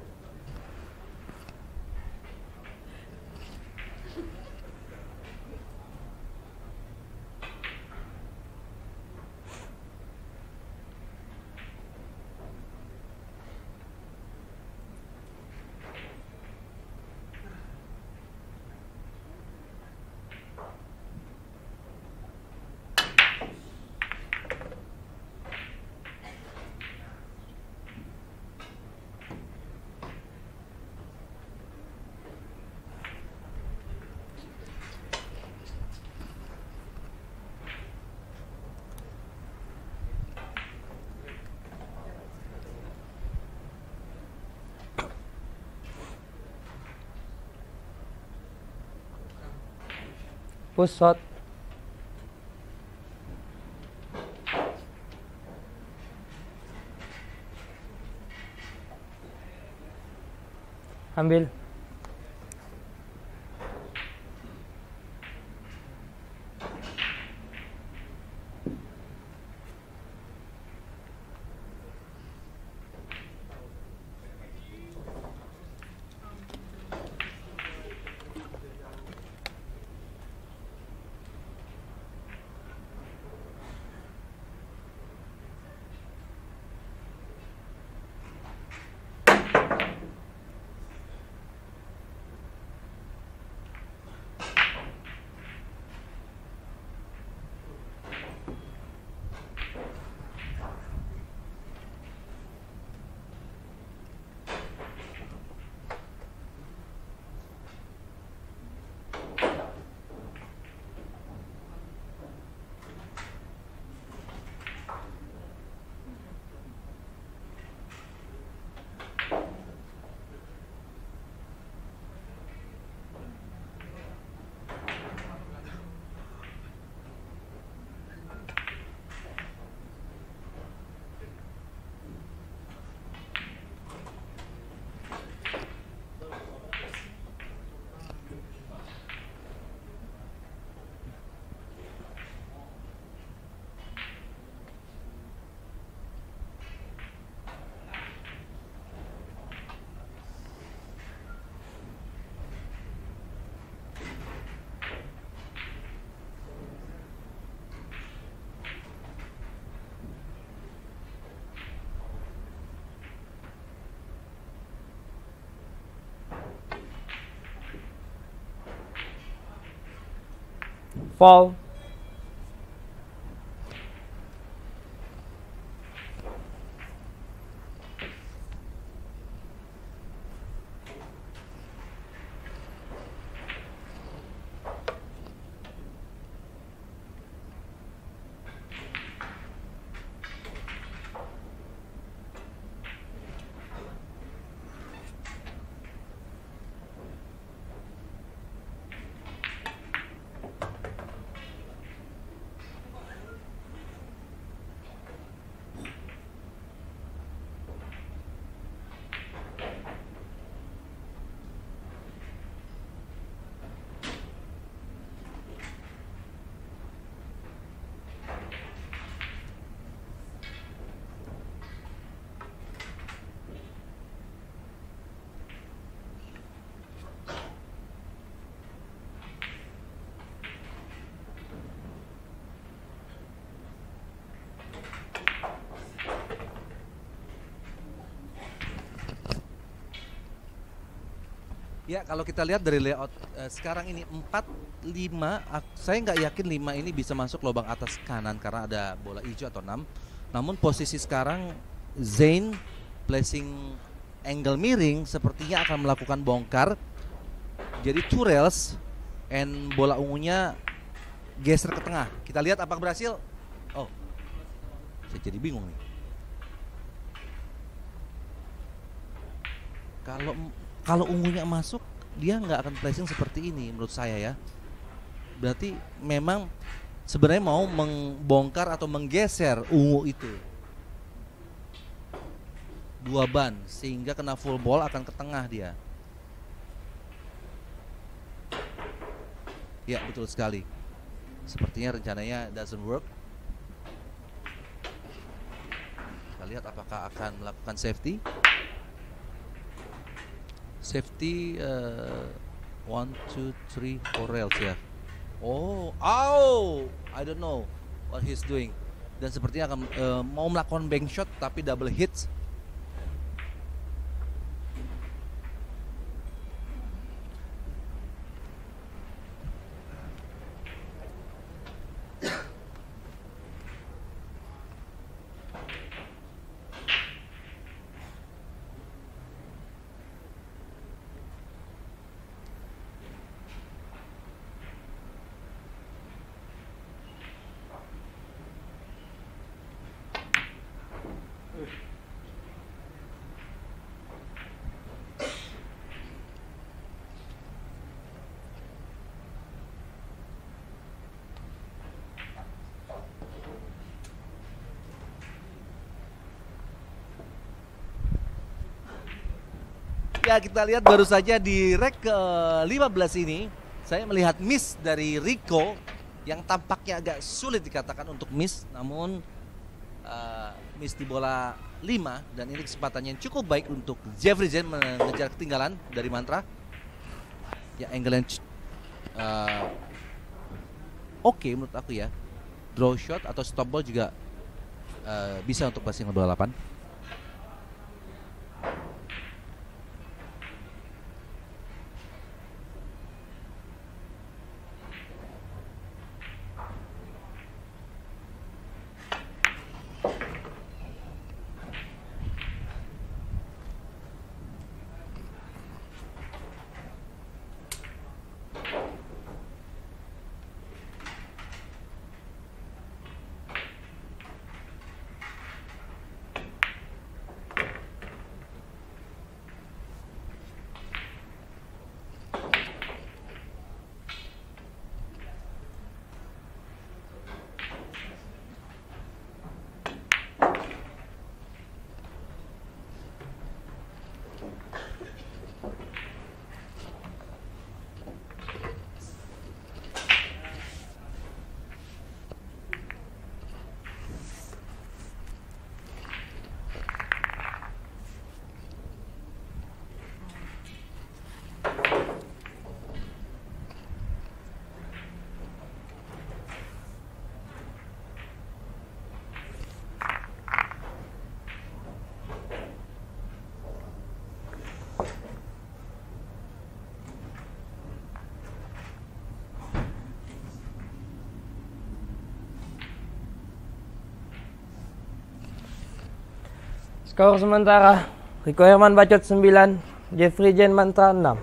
Push shot. Ambil. Fall. Ya, kalau kita lihat dari layout sekarang ini 4-5, saya nggak yakin 5 ini bisa masuk lubang atas kanan karena ada bola hijau atau 6. Namun posisi sekarang Zain placing angle miring sepertinya akan melakukan bongkar. Jadi two rails and bola ungunya geser ke tengah. Kita lihat apakah berhasil. Oh, saya jadi bingung nih. Kalau ungunya masuk, dia nggak akan placing seperti ini menurut saya ya. Berarti memang sebenarnya mau membongkar atau menggeser ungu itu 2 ban sehingga kena full ball akan ke tengah dia. Ya, betul sekali. Sepertinya rencananya doesn't work. Kita lihat apakah akan melakukan safety. Safety 1, 2, 3, 4 rails ya. Oh, I don't know what he's doing. Dan sepertinya akan mau melakukan bank shot tapi double hits. Ya, kita lihat baru saja di rek ke-15 ini saya melihat miss dari Rico yang tampaknya agak sulit dikatakan untuk miss, namun miss di bola 5 dan ini kesempatannya yang cukup baik untuk Jeffrey Zain mengejar ketinggalan dari Mantra. Ya, angle yang oke menurut aku ya. Draw shot atau stop ball juga bisa untuk passing bola 8. Skor sementara Rico Herman Bacot 9, Jeffrey Jet Mantra 6.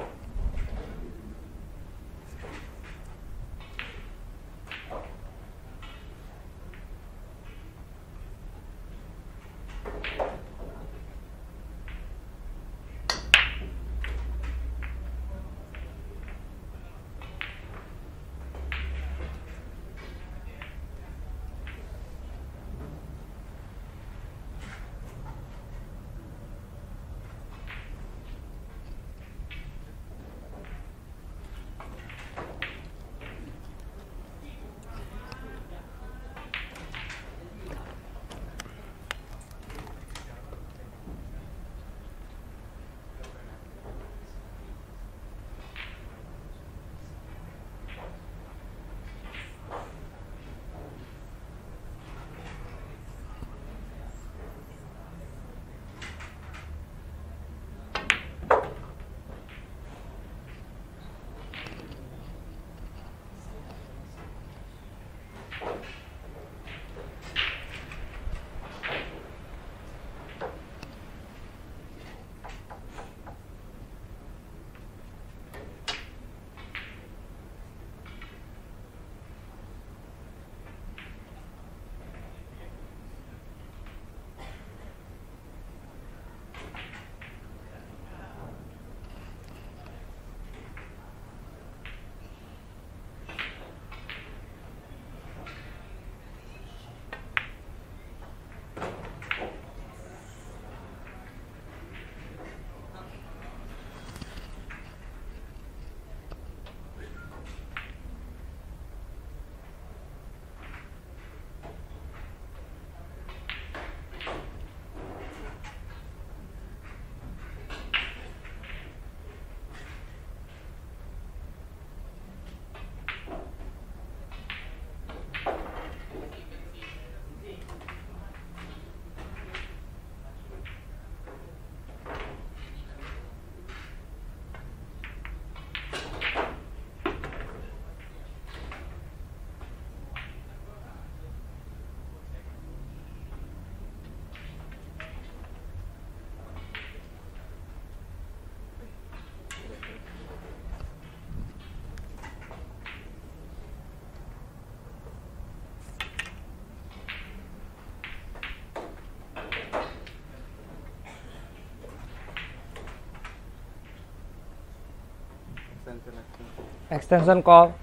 Extension call.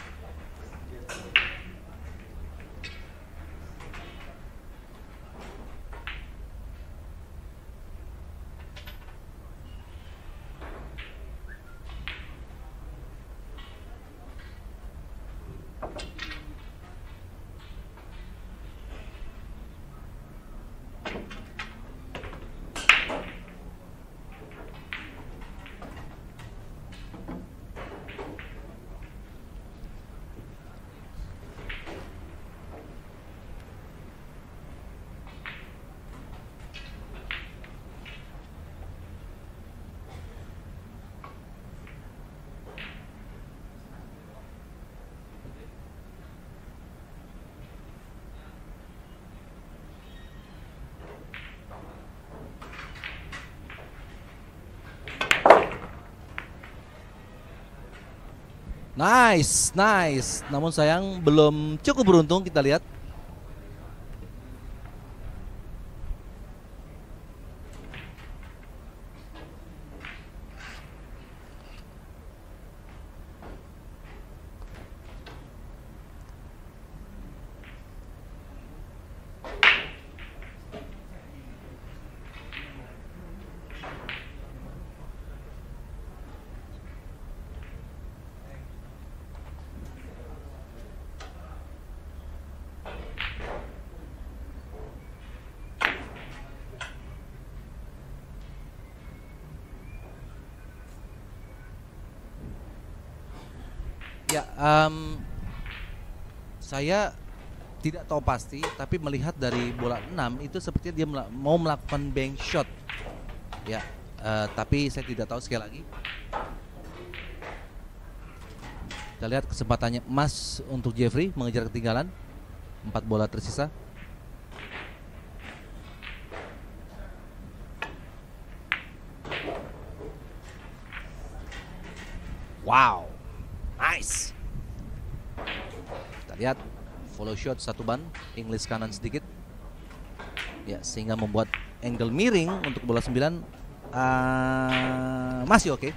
Nice, nice. Namun sayang belum cukup beruntung, kita lihat. Ya, saya tidak tahu pasti, tapi melihat dari bola 6 itu sepertinya dia mau melakukan bank shot. Ya, tapi saya tidak tahu, sekali lagi. Kita lihat kesempatannya emas untuk Jeffrey mengejar ketinggalan. 4 bola tersisa. Wow, nice. Kita lihat follow shot satu ban, English kanan sedikit. Ya, sehingga membuat angle miring untuk bola 9. Masih oke.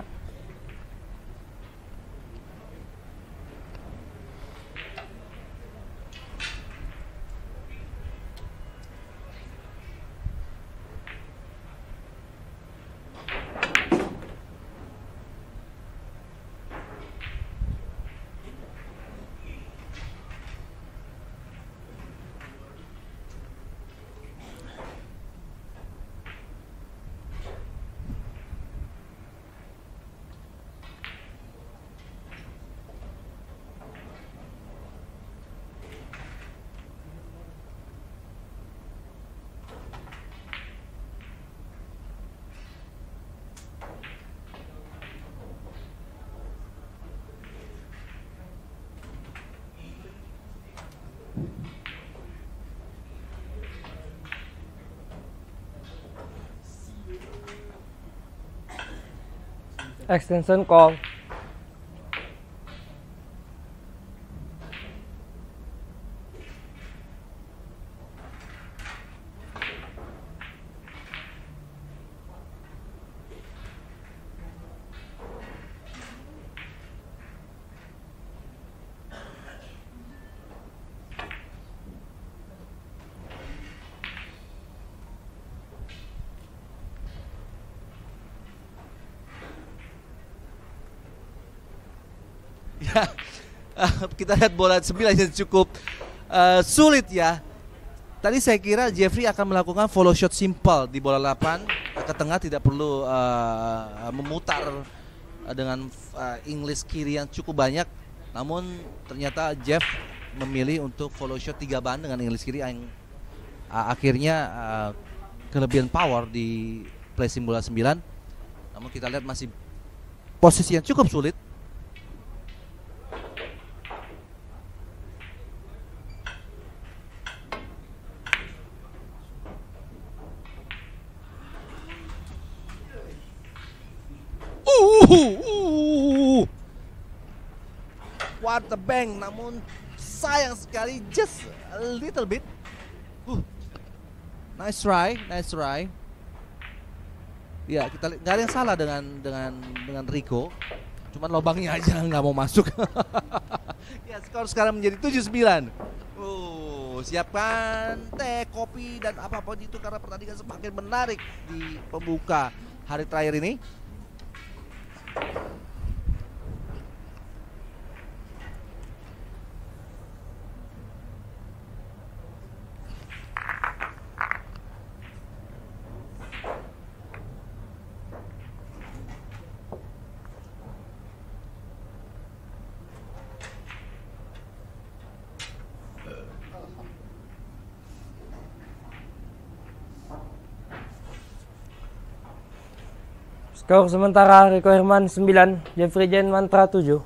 Extension call. Ya, kita lihat bola 9 yang cukup sulit ya. Tadi saya kira Jeffrey akan melakukan follow shot simple di bola 8 ke tengah, tidak perlu memutar dengan English kiri yang cukup banyak. Namun ternyata Jeff memilih untuk follow shot 3 ban dengan English kiri yang akhirnya kelebihan power di placing bola 9. Namun kita lihat masih posisi yang cukup sulit. What the bang, namun sayang sekali, just a little bit. Nice try, nice try. Ya, kita lihat nggak ada yang salah dengan Rico, cuman lubangnya aja nggak mau masuk. Ya, skor sekarang menjadi 7-9. Siapkan teh, kopi dan apapun itu karena pertandingan semakin menarik di pembuka hari terakhir ini. Skor sementara Rico Herman 9, Jeffrey Jen Mantra 7.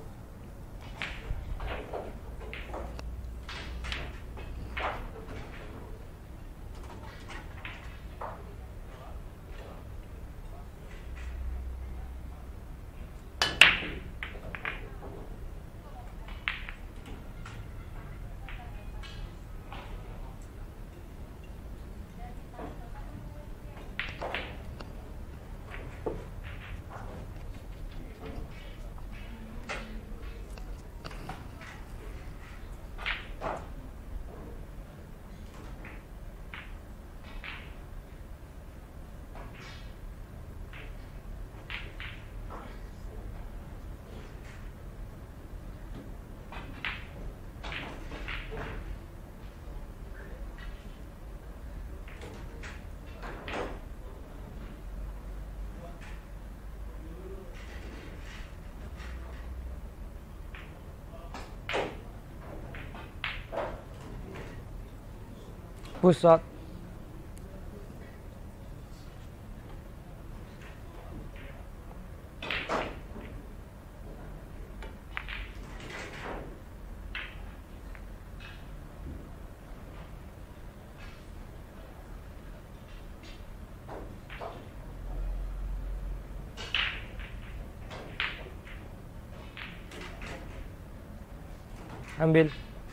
Push shot. Ambil.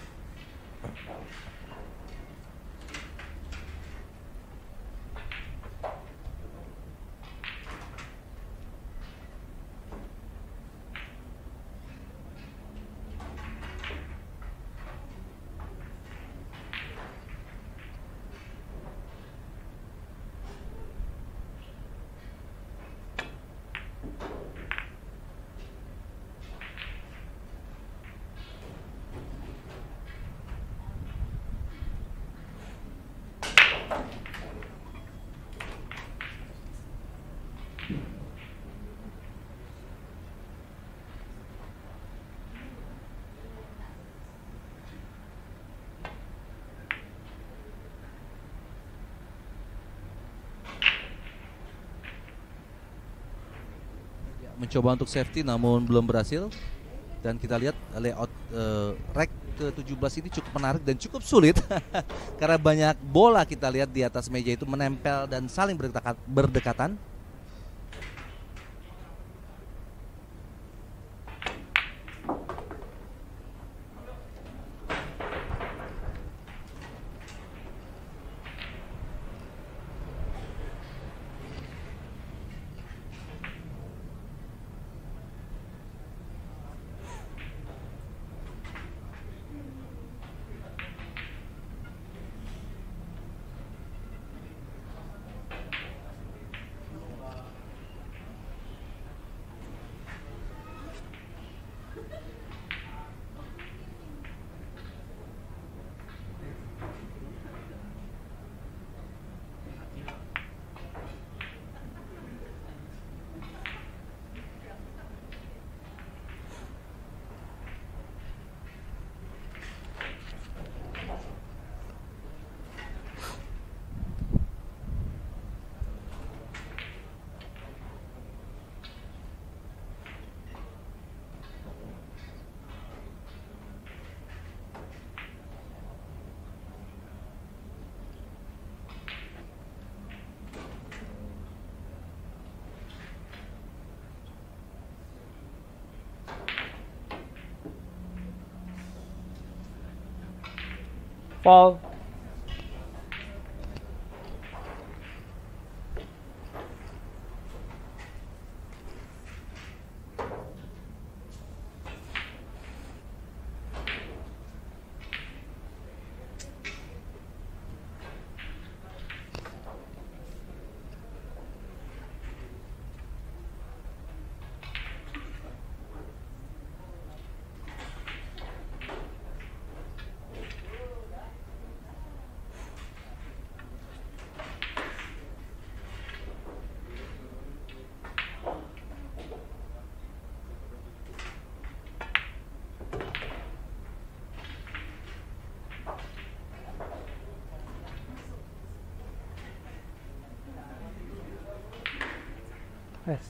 Mencoba untuk safety namun belum berhasil, dan kita lihat layout rack ke-17 ini cukup menarik dan cukup sulit karena banyak bola kita lihat di atas meja itu menempel dan saling berdekatan. Foul. Yes.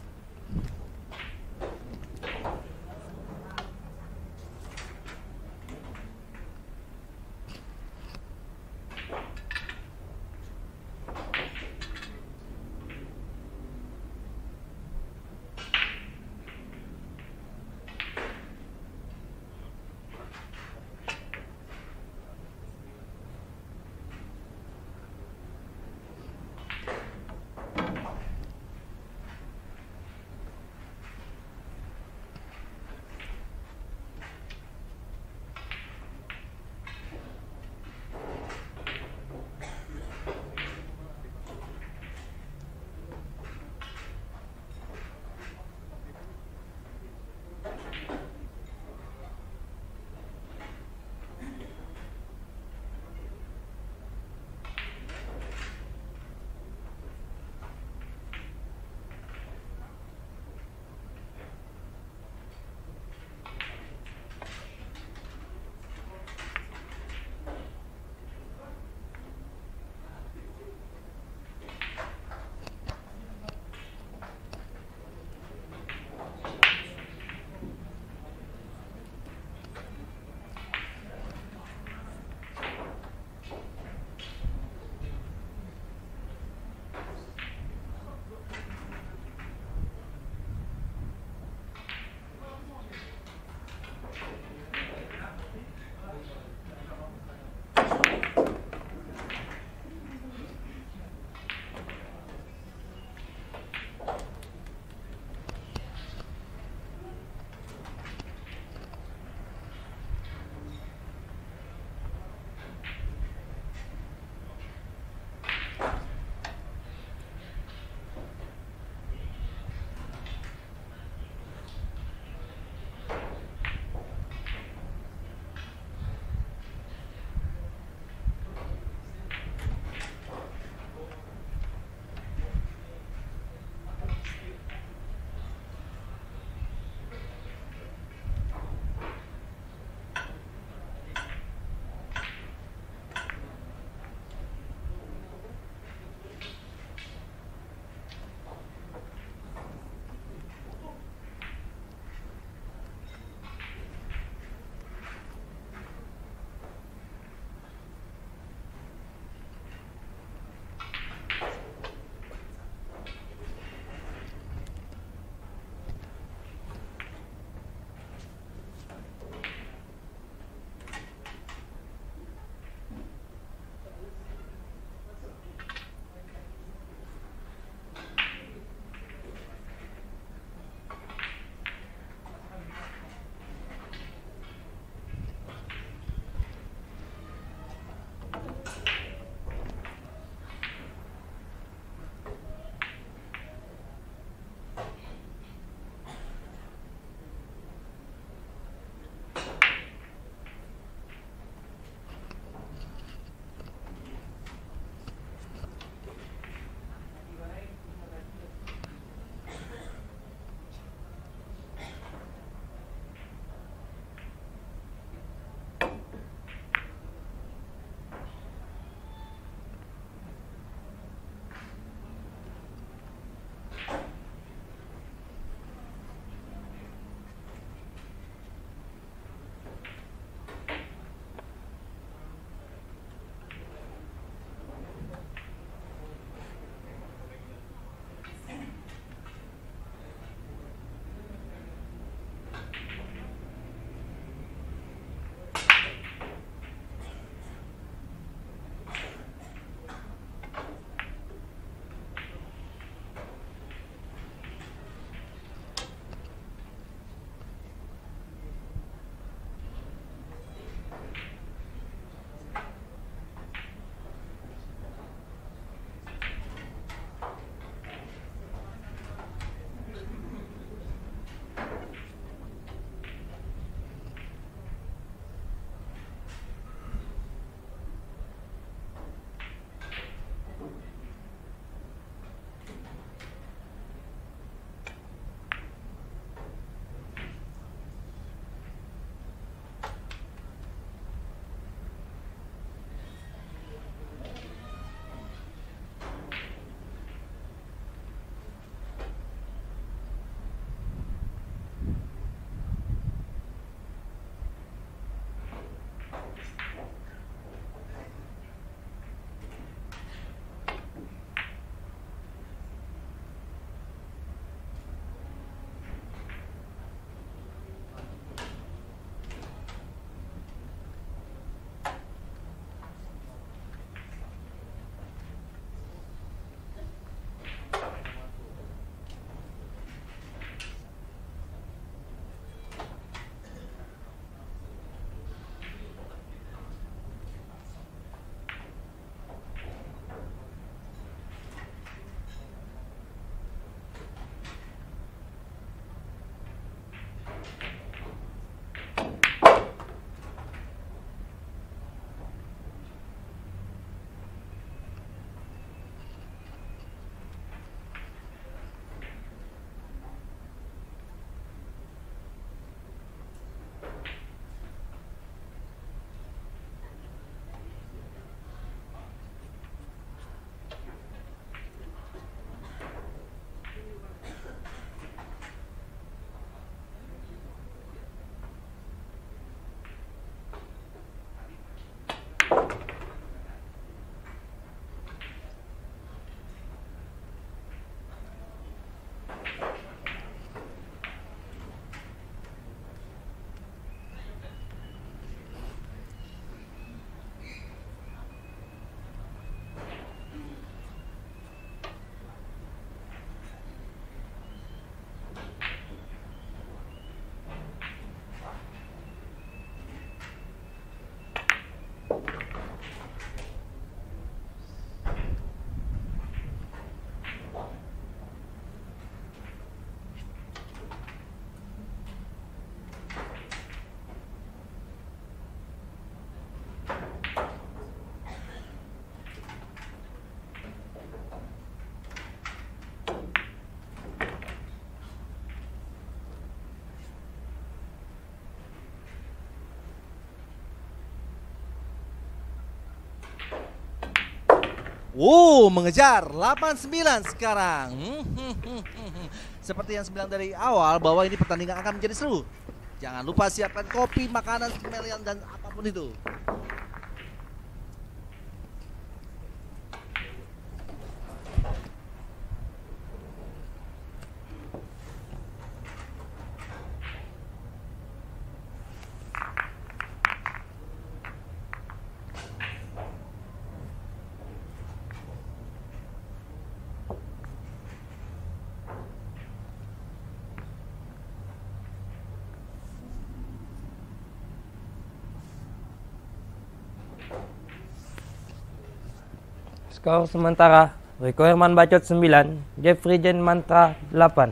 Mengejar 89 sekarang. Seperti yang saya bilang dari awal bahwa ini pertandingan akan menjadi seru. Jangan lupa siapkan kopi, makanan, cemilan dan apapun itu. Skor sementara Rico Herman Bacot 9, Jeffrey Jet Mantra 8.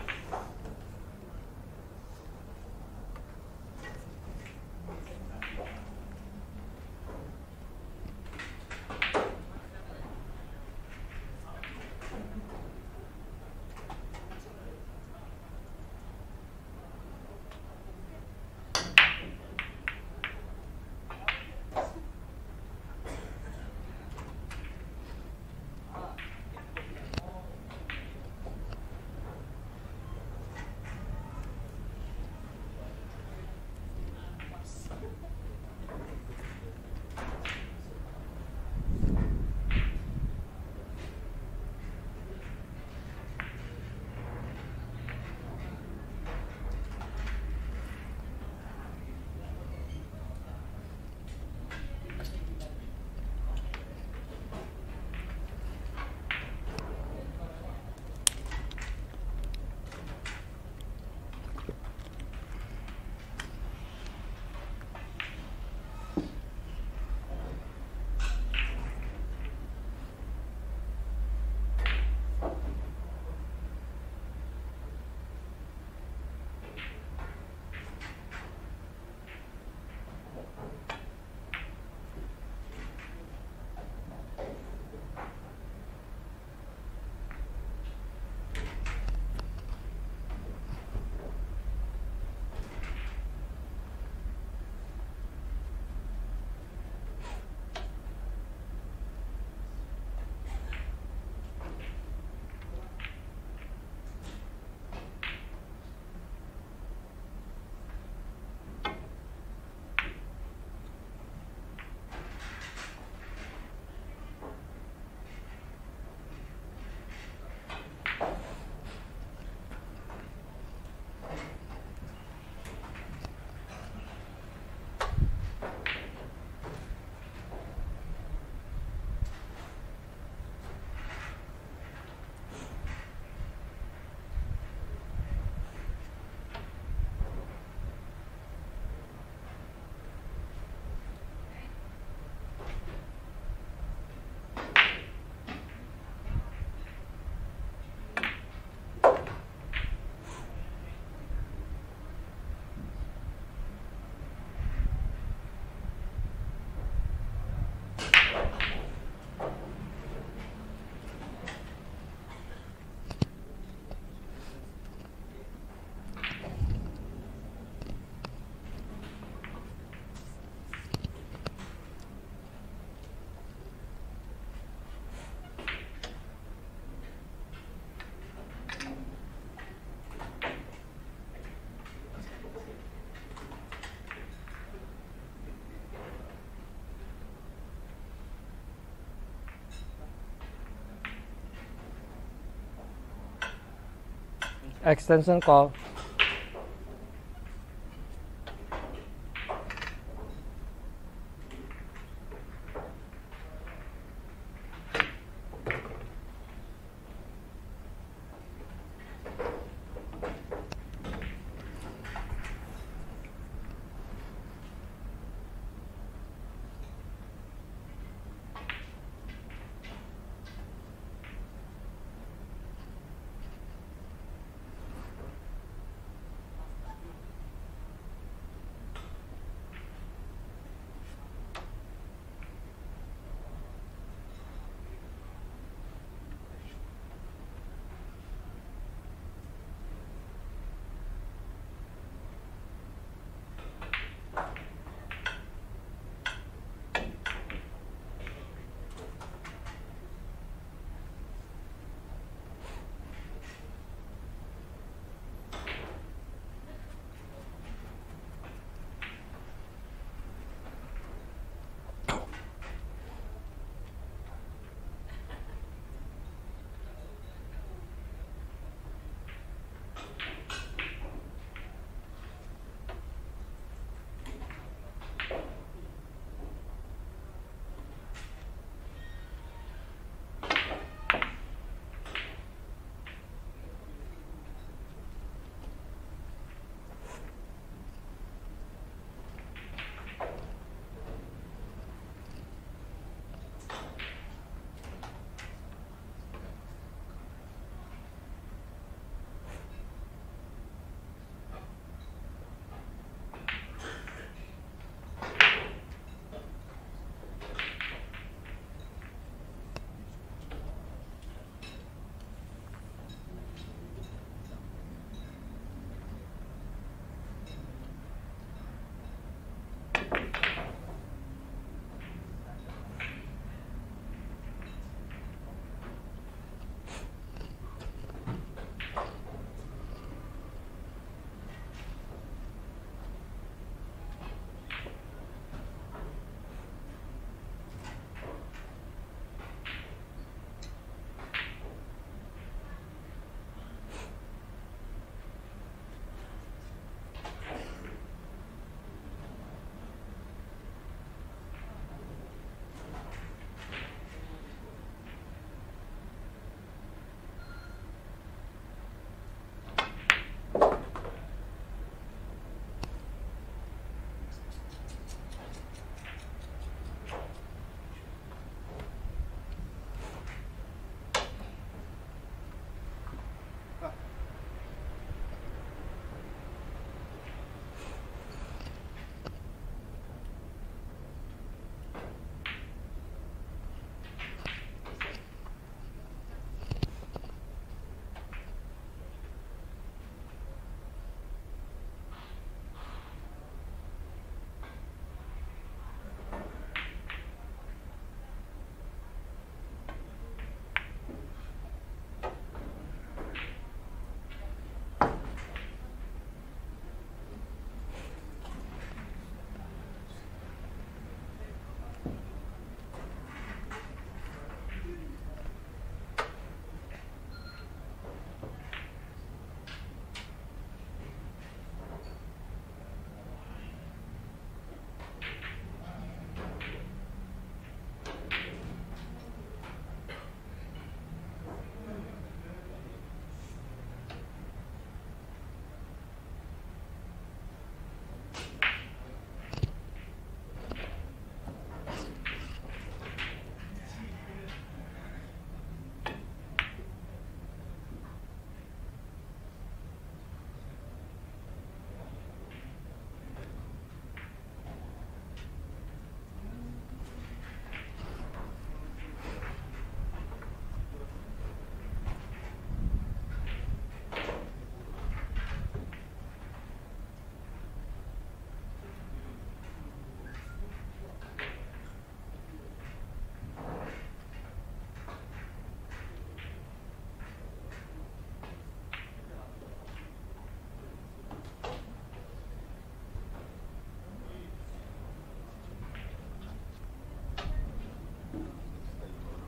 Extension call.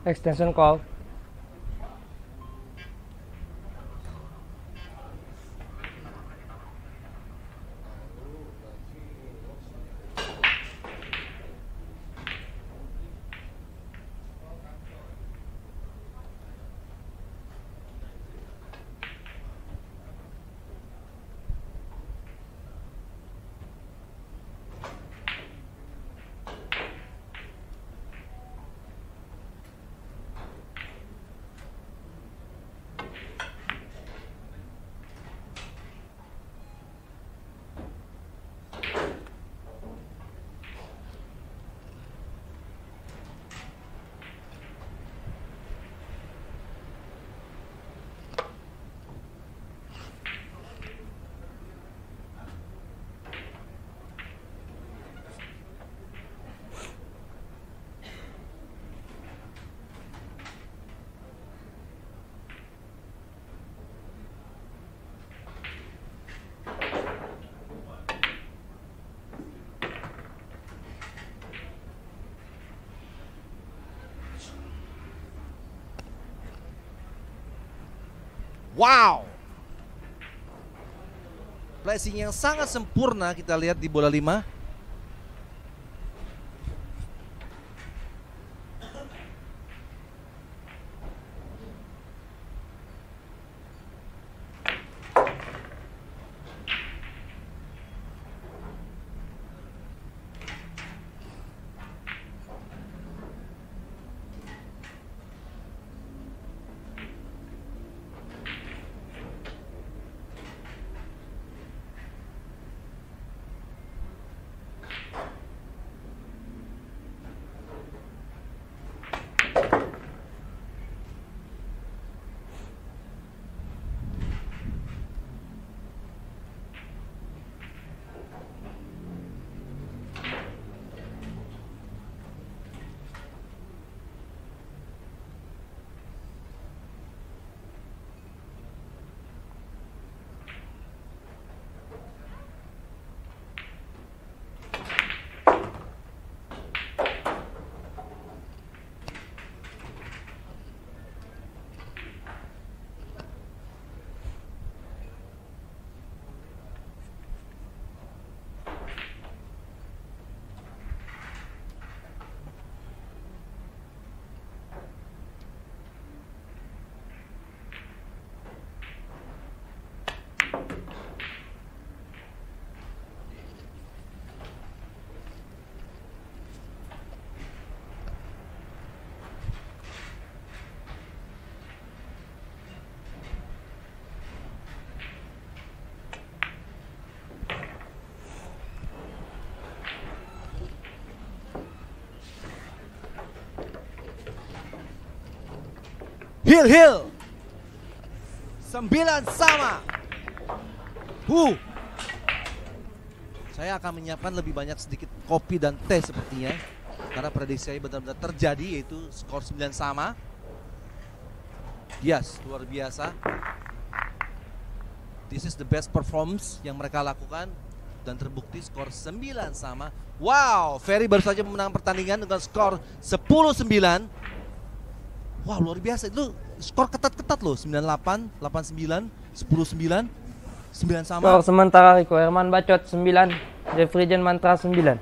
extension call. Wow, placing yang sangat sempurna kita lihat di bola 5. Hill 9 sama. Saya akan menyiapkan lebih banyak sedikit kopi dan teh sepertinya, karena prediksi saya benar-benar terjadi, yaitu skor 9 sama. Yes, luar biasa. This is the best performance yang mereka lakukan dan terbukti skor 9 sama. Wow, Ferry baru saja memenangkan pertandingan dengan skor 10-9. Wah, luar biasa, itu skor ketat-ketat loh. 9-8, 8-9, 10-9, 9 sama. Skor sementara Rico Herman Bacot 9, Jeffrey Mantra 9.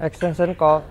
extension call.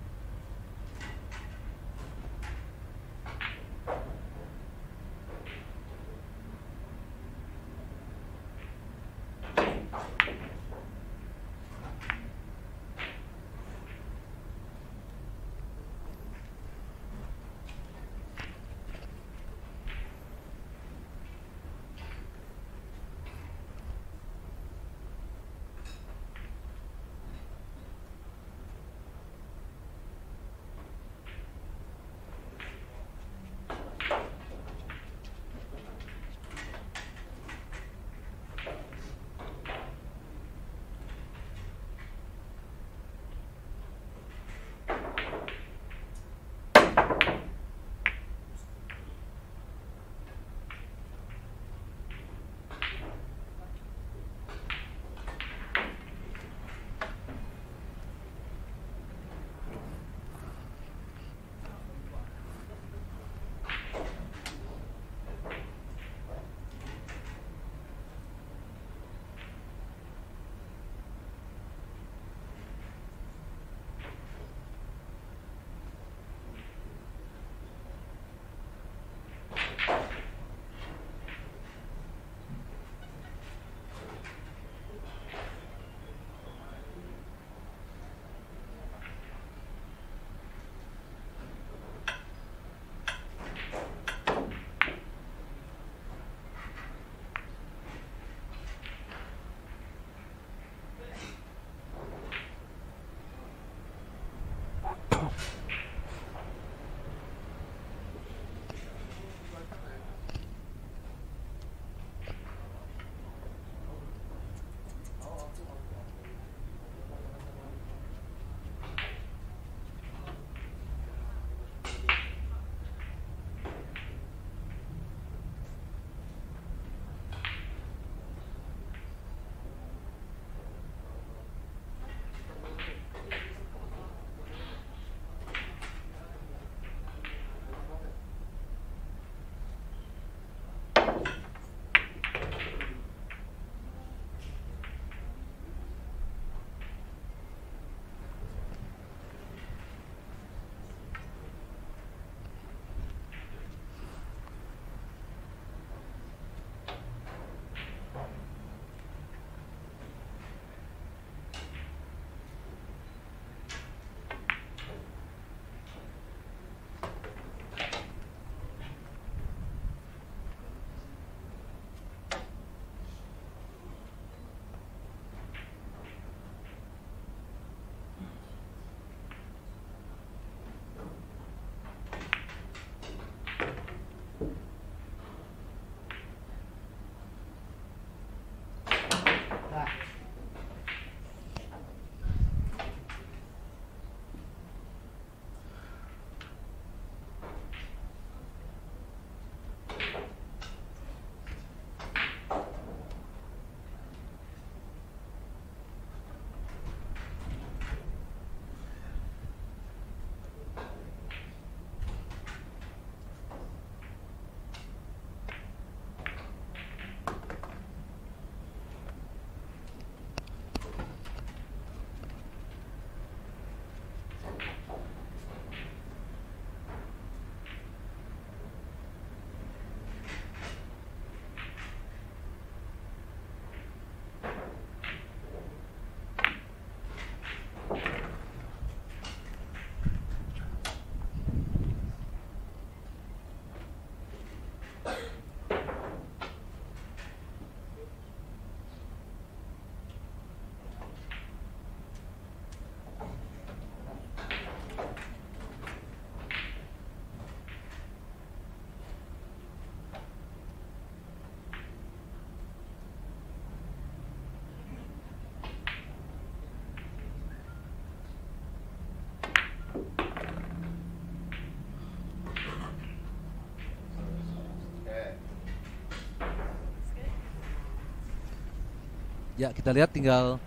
Ya, kita lihat tinggal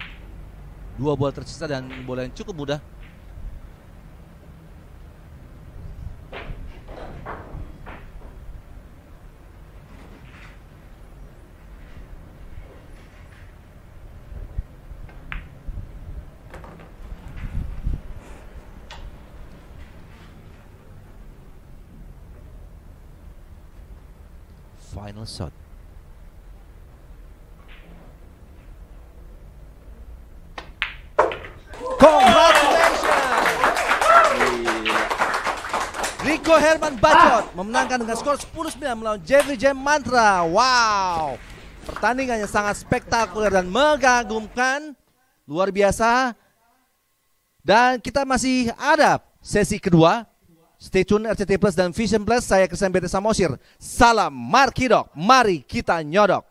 2 bola tersisa dan bola yang cukup mudah. final shot. Congratulations! Rico Herman Bacot memenangkan dengan skor 10-9 melawan Jeffrey J. Mantra. Wow, pertandingannya sangat spektakuler dan mengagumkan, luar biasa. Dan kita masih ada sesi kedua. Stay tune RCTI Plus dan Vision Plus. Saya Christian BT Samosir. Salam Markidok, mari kita nyodok.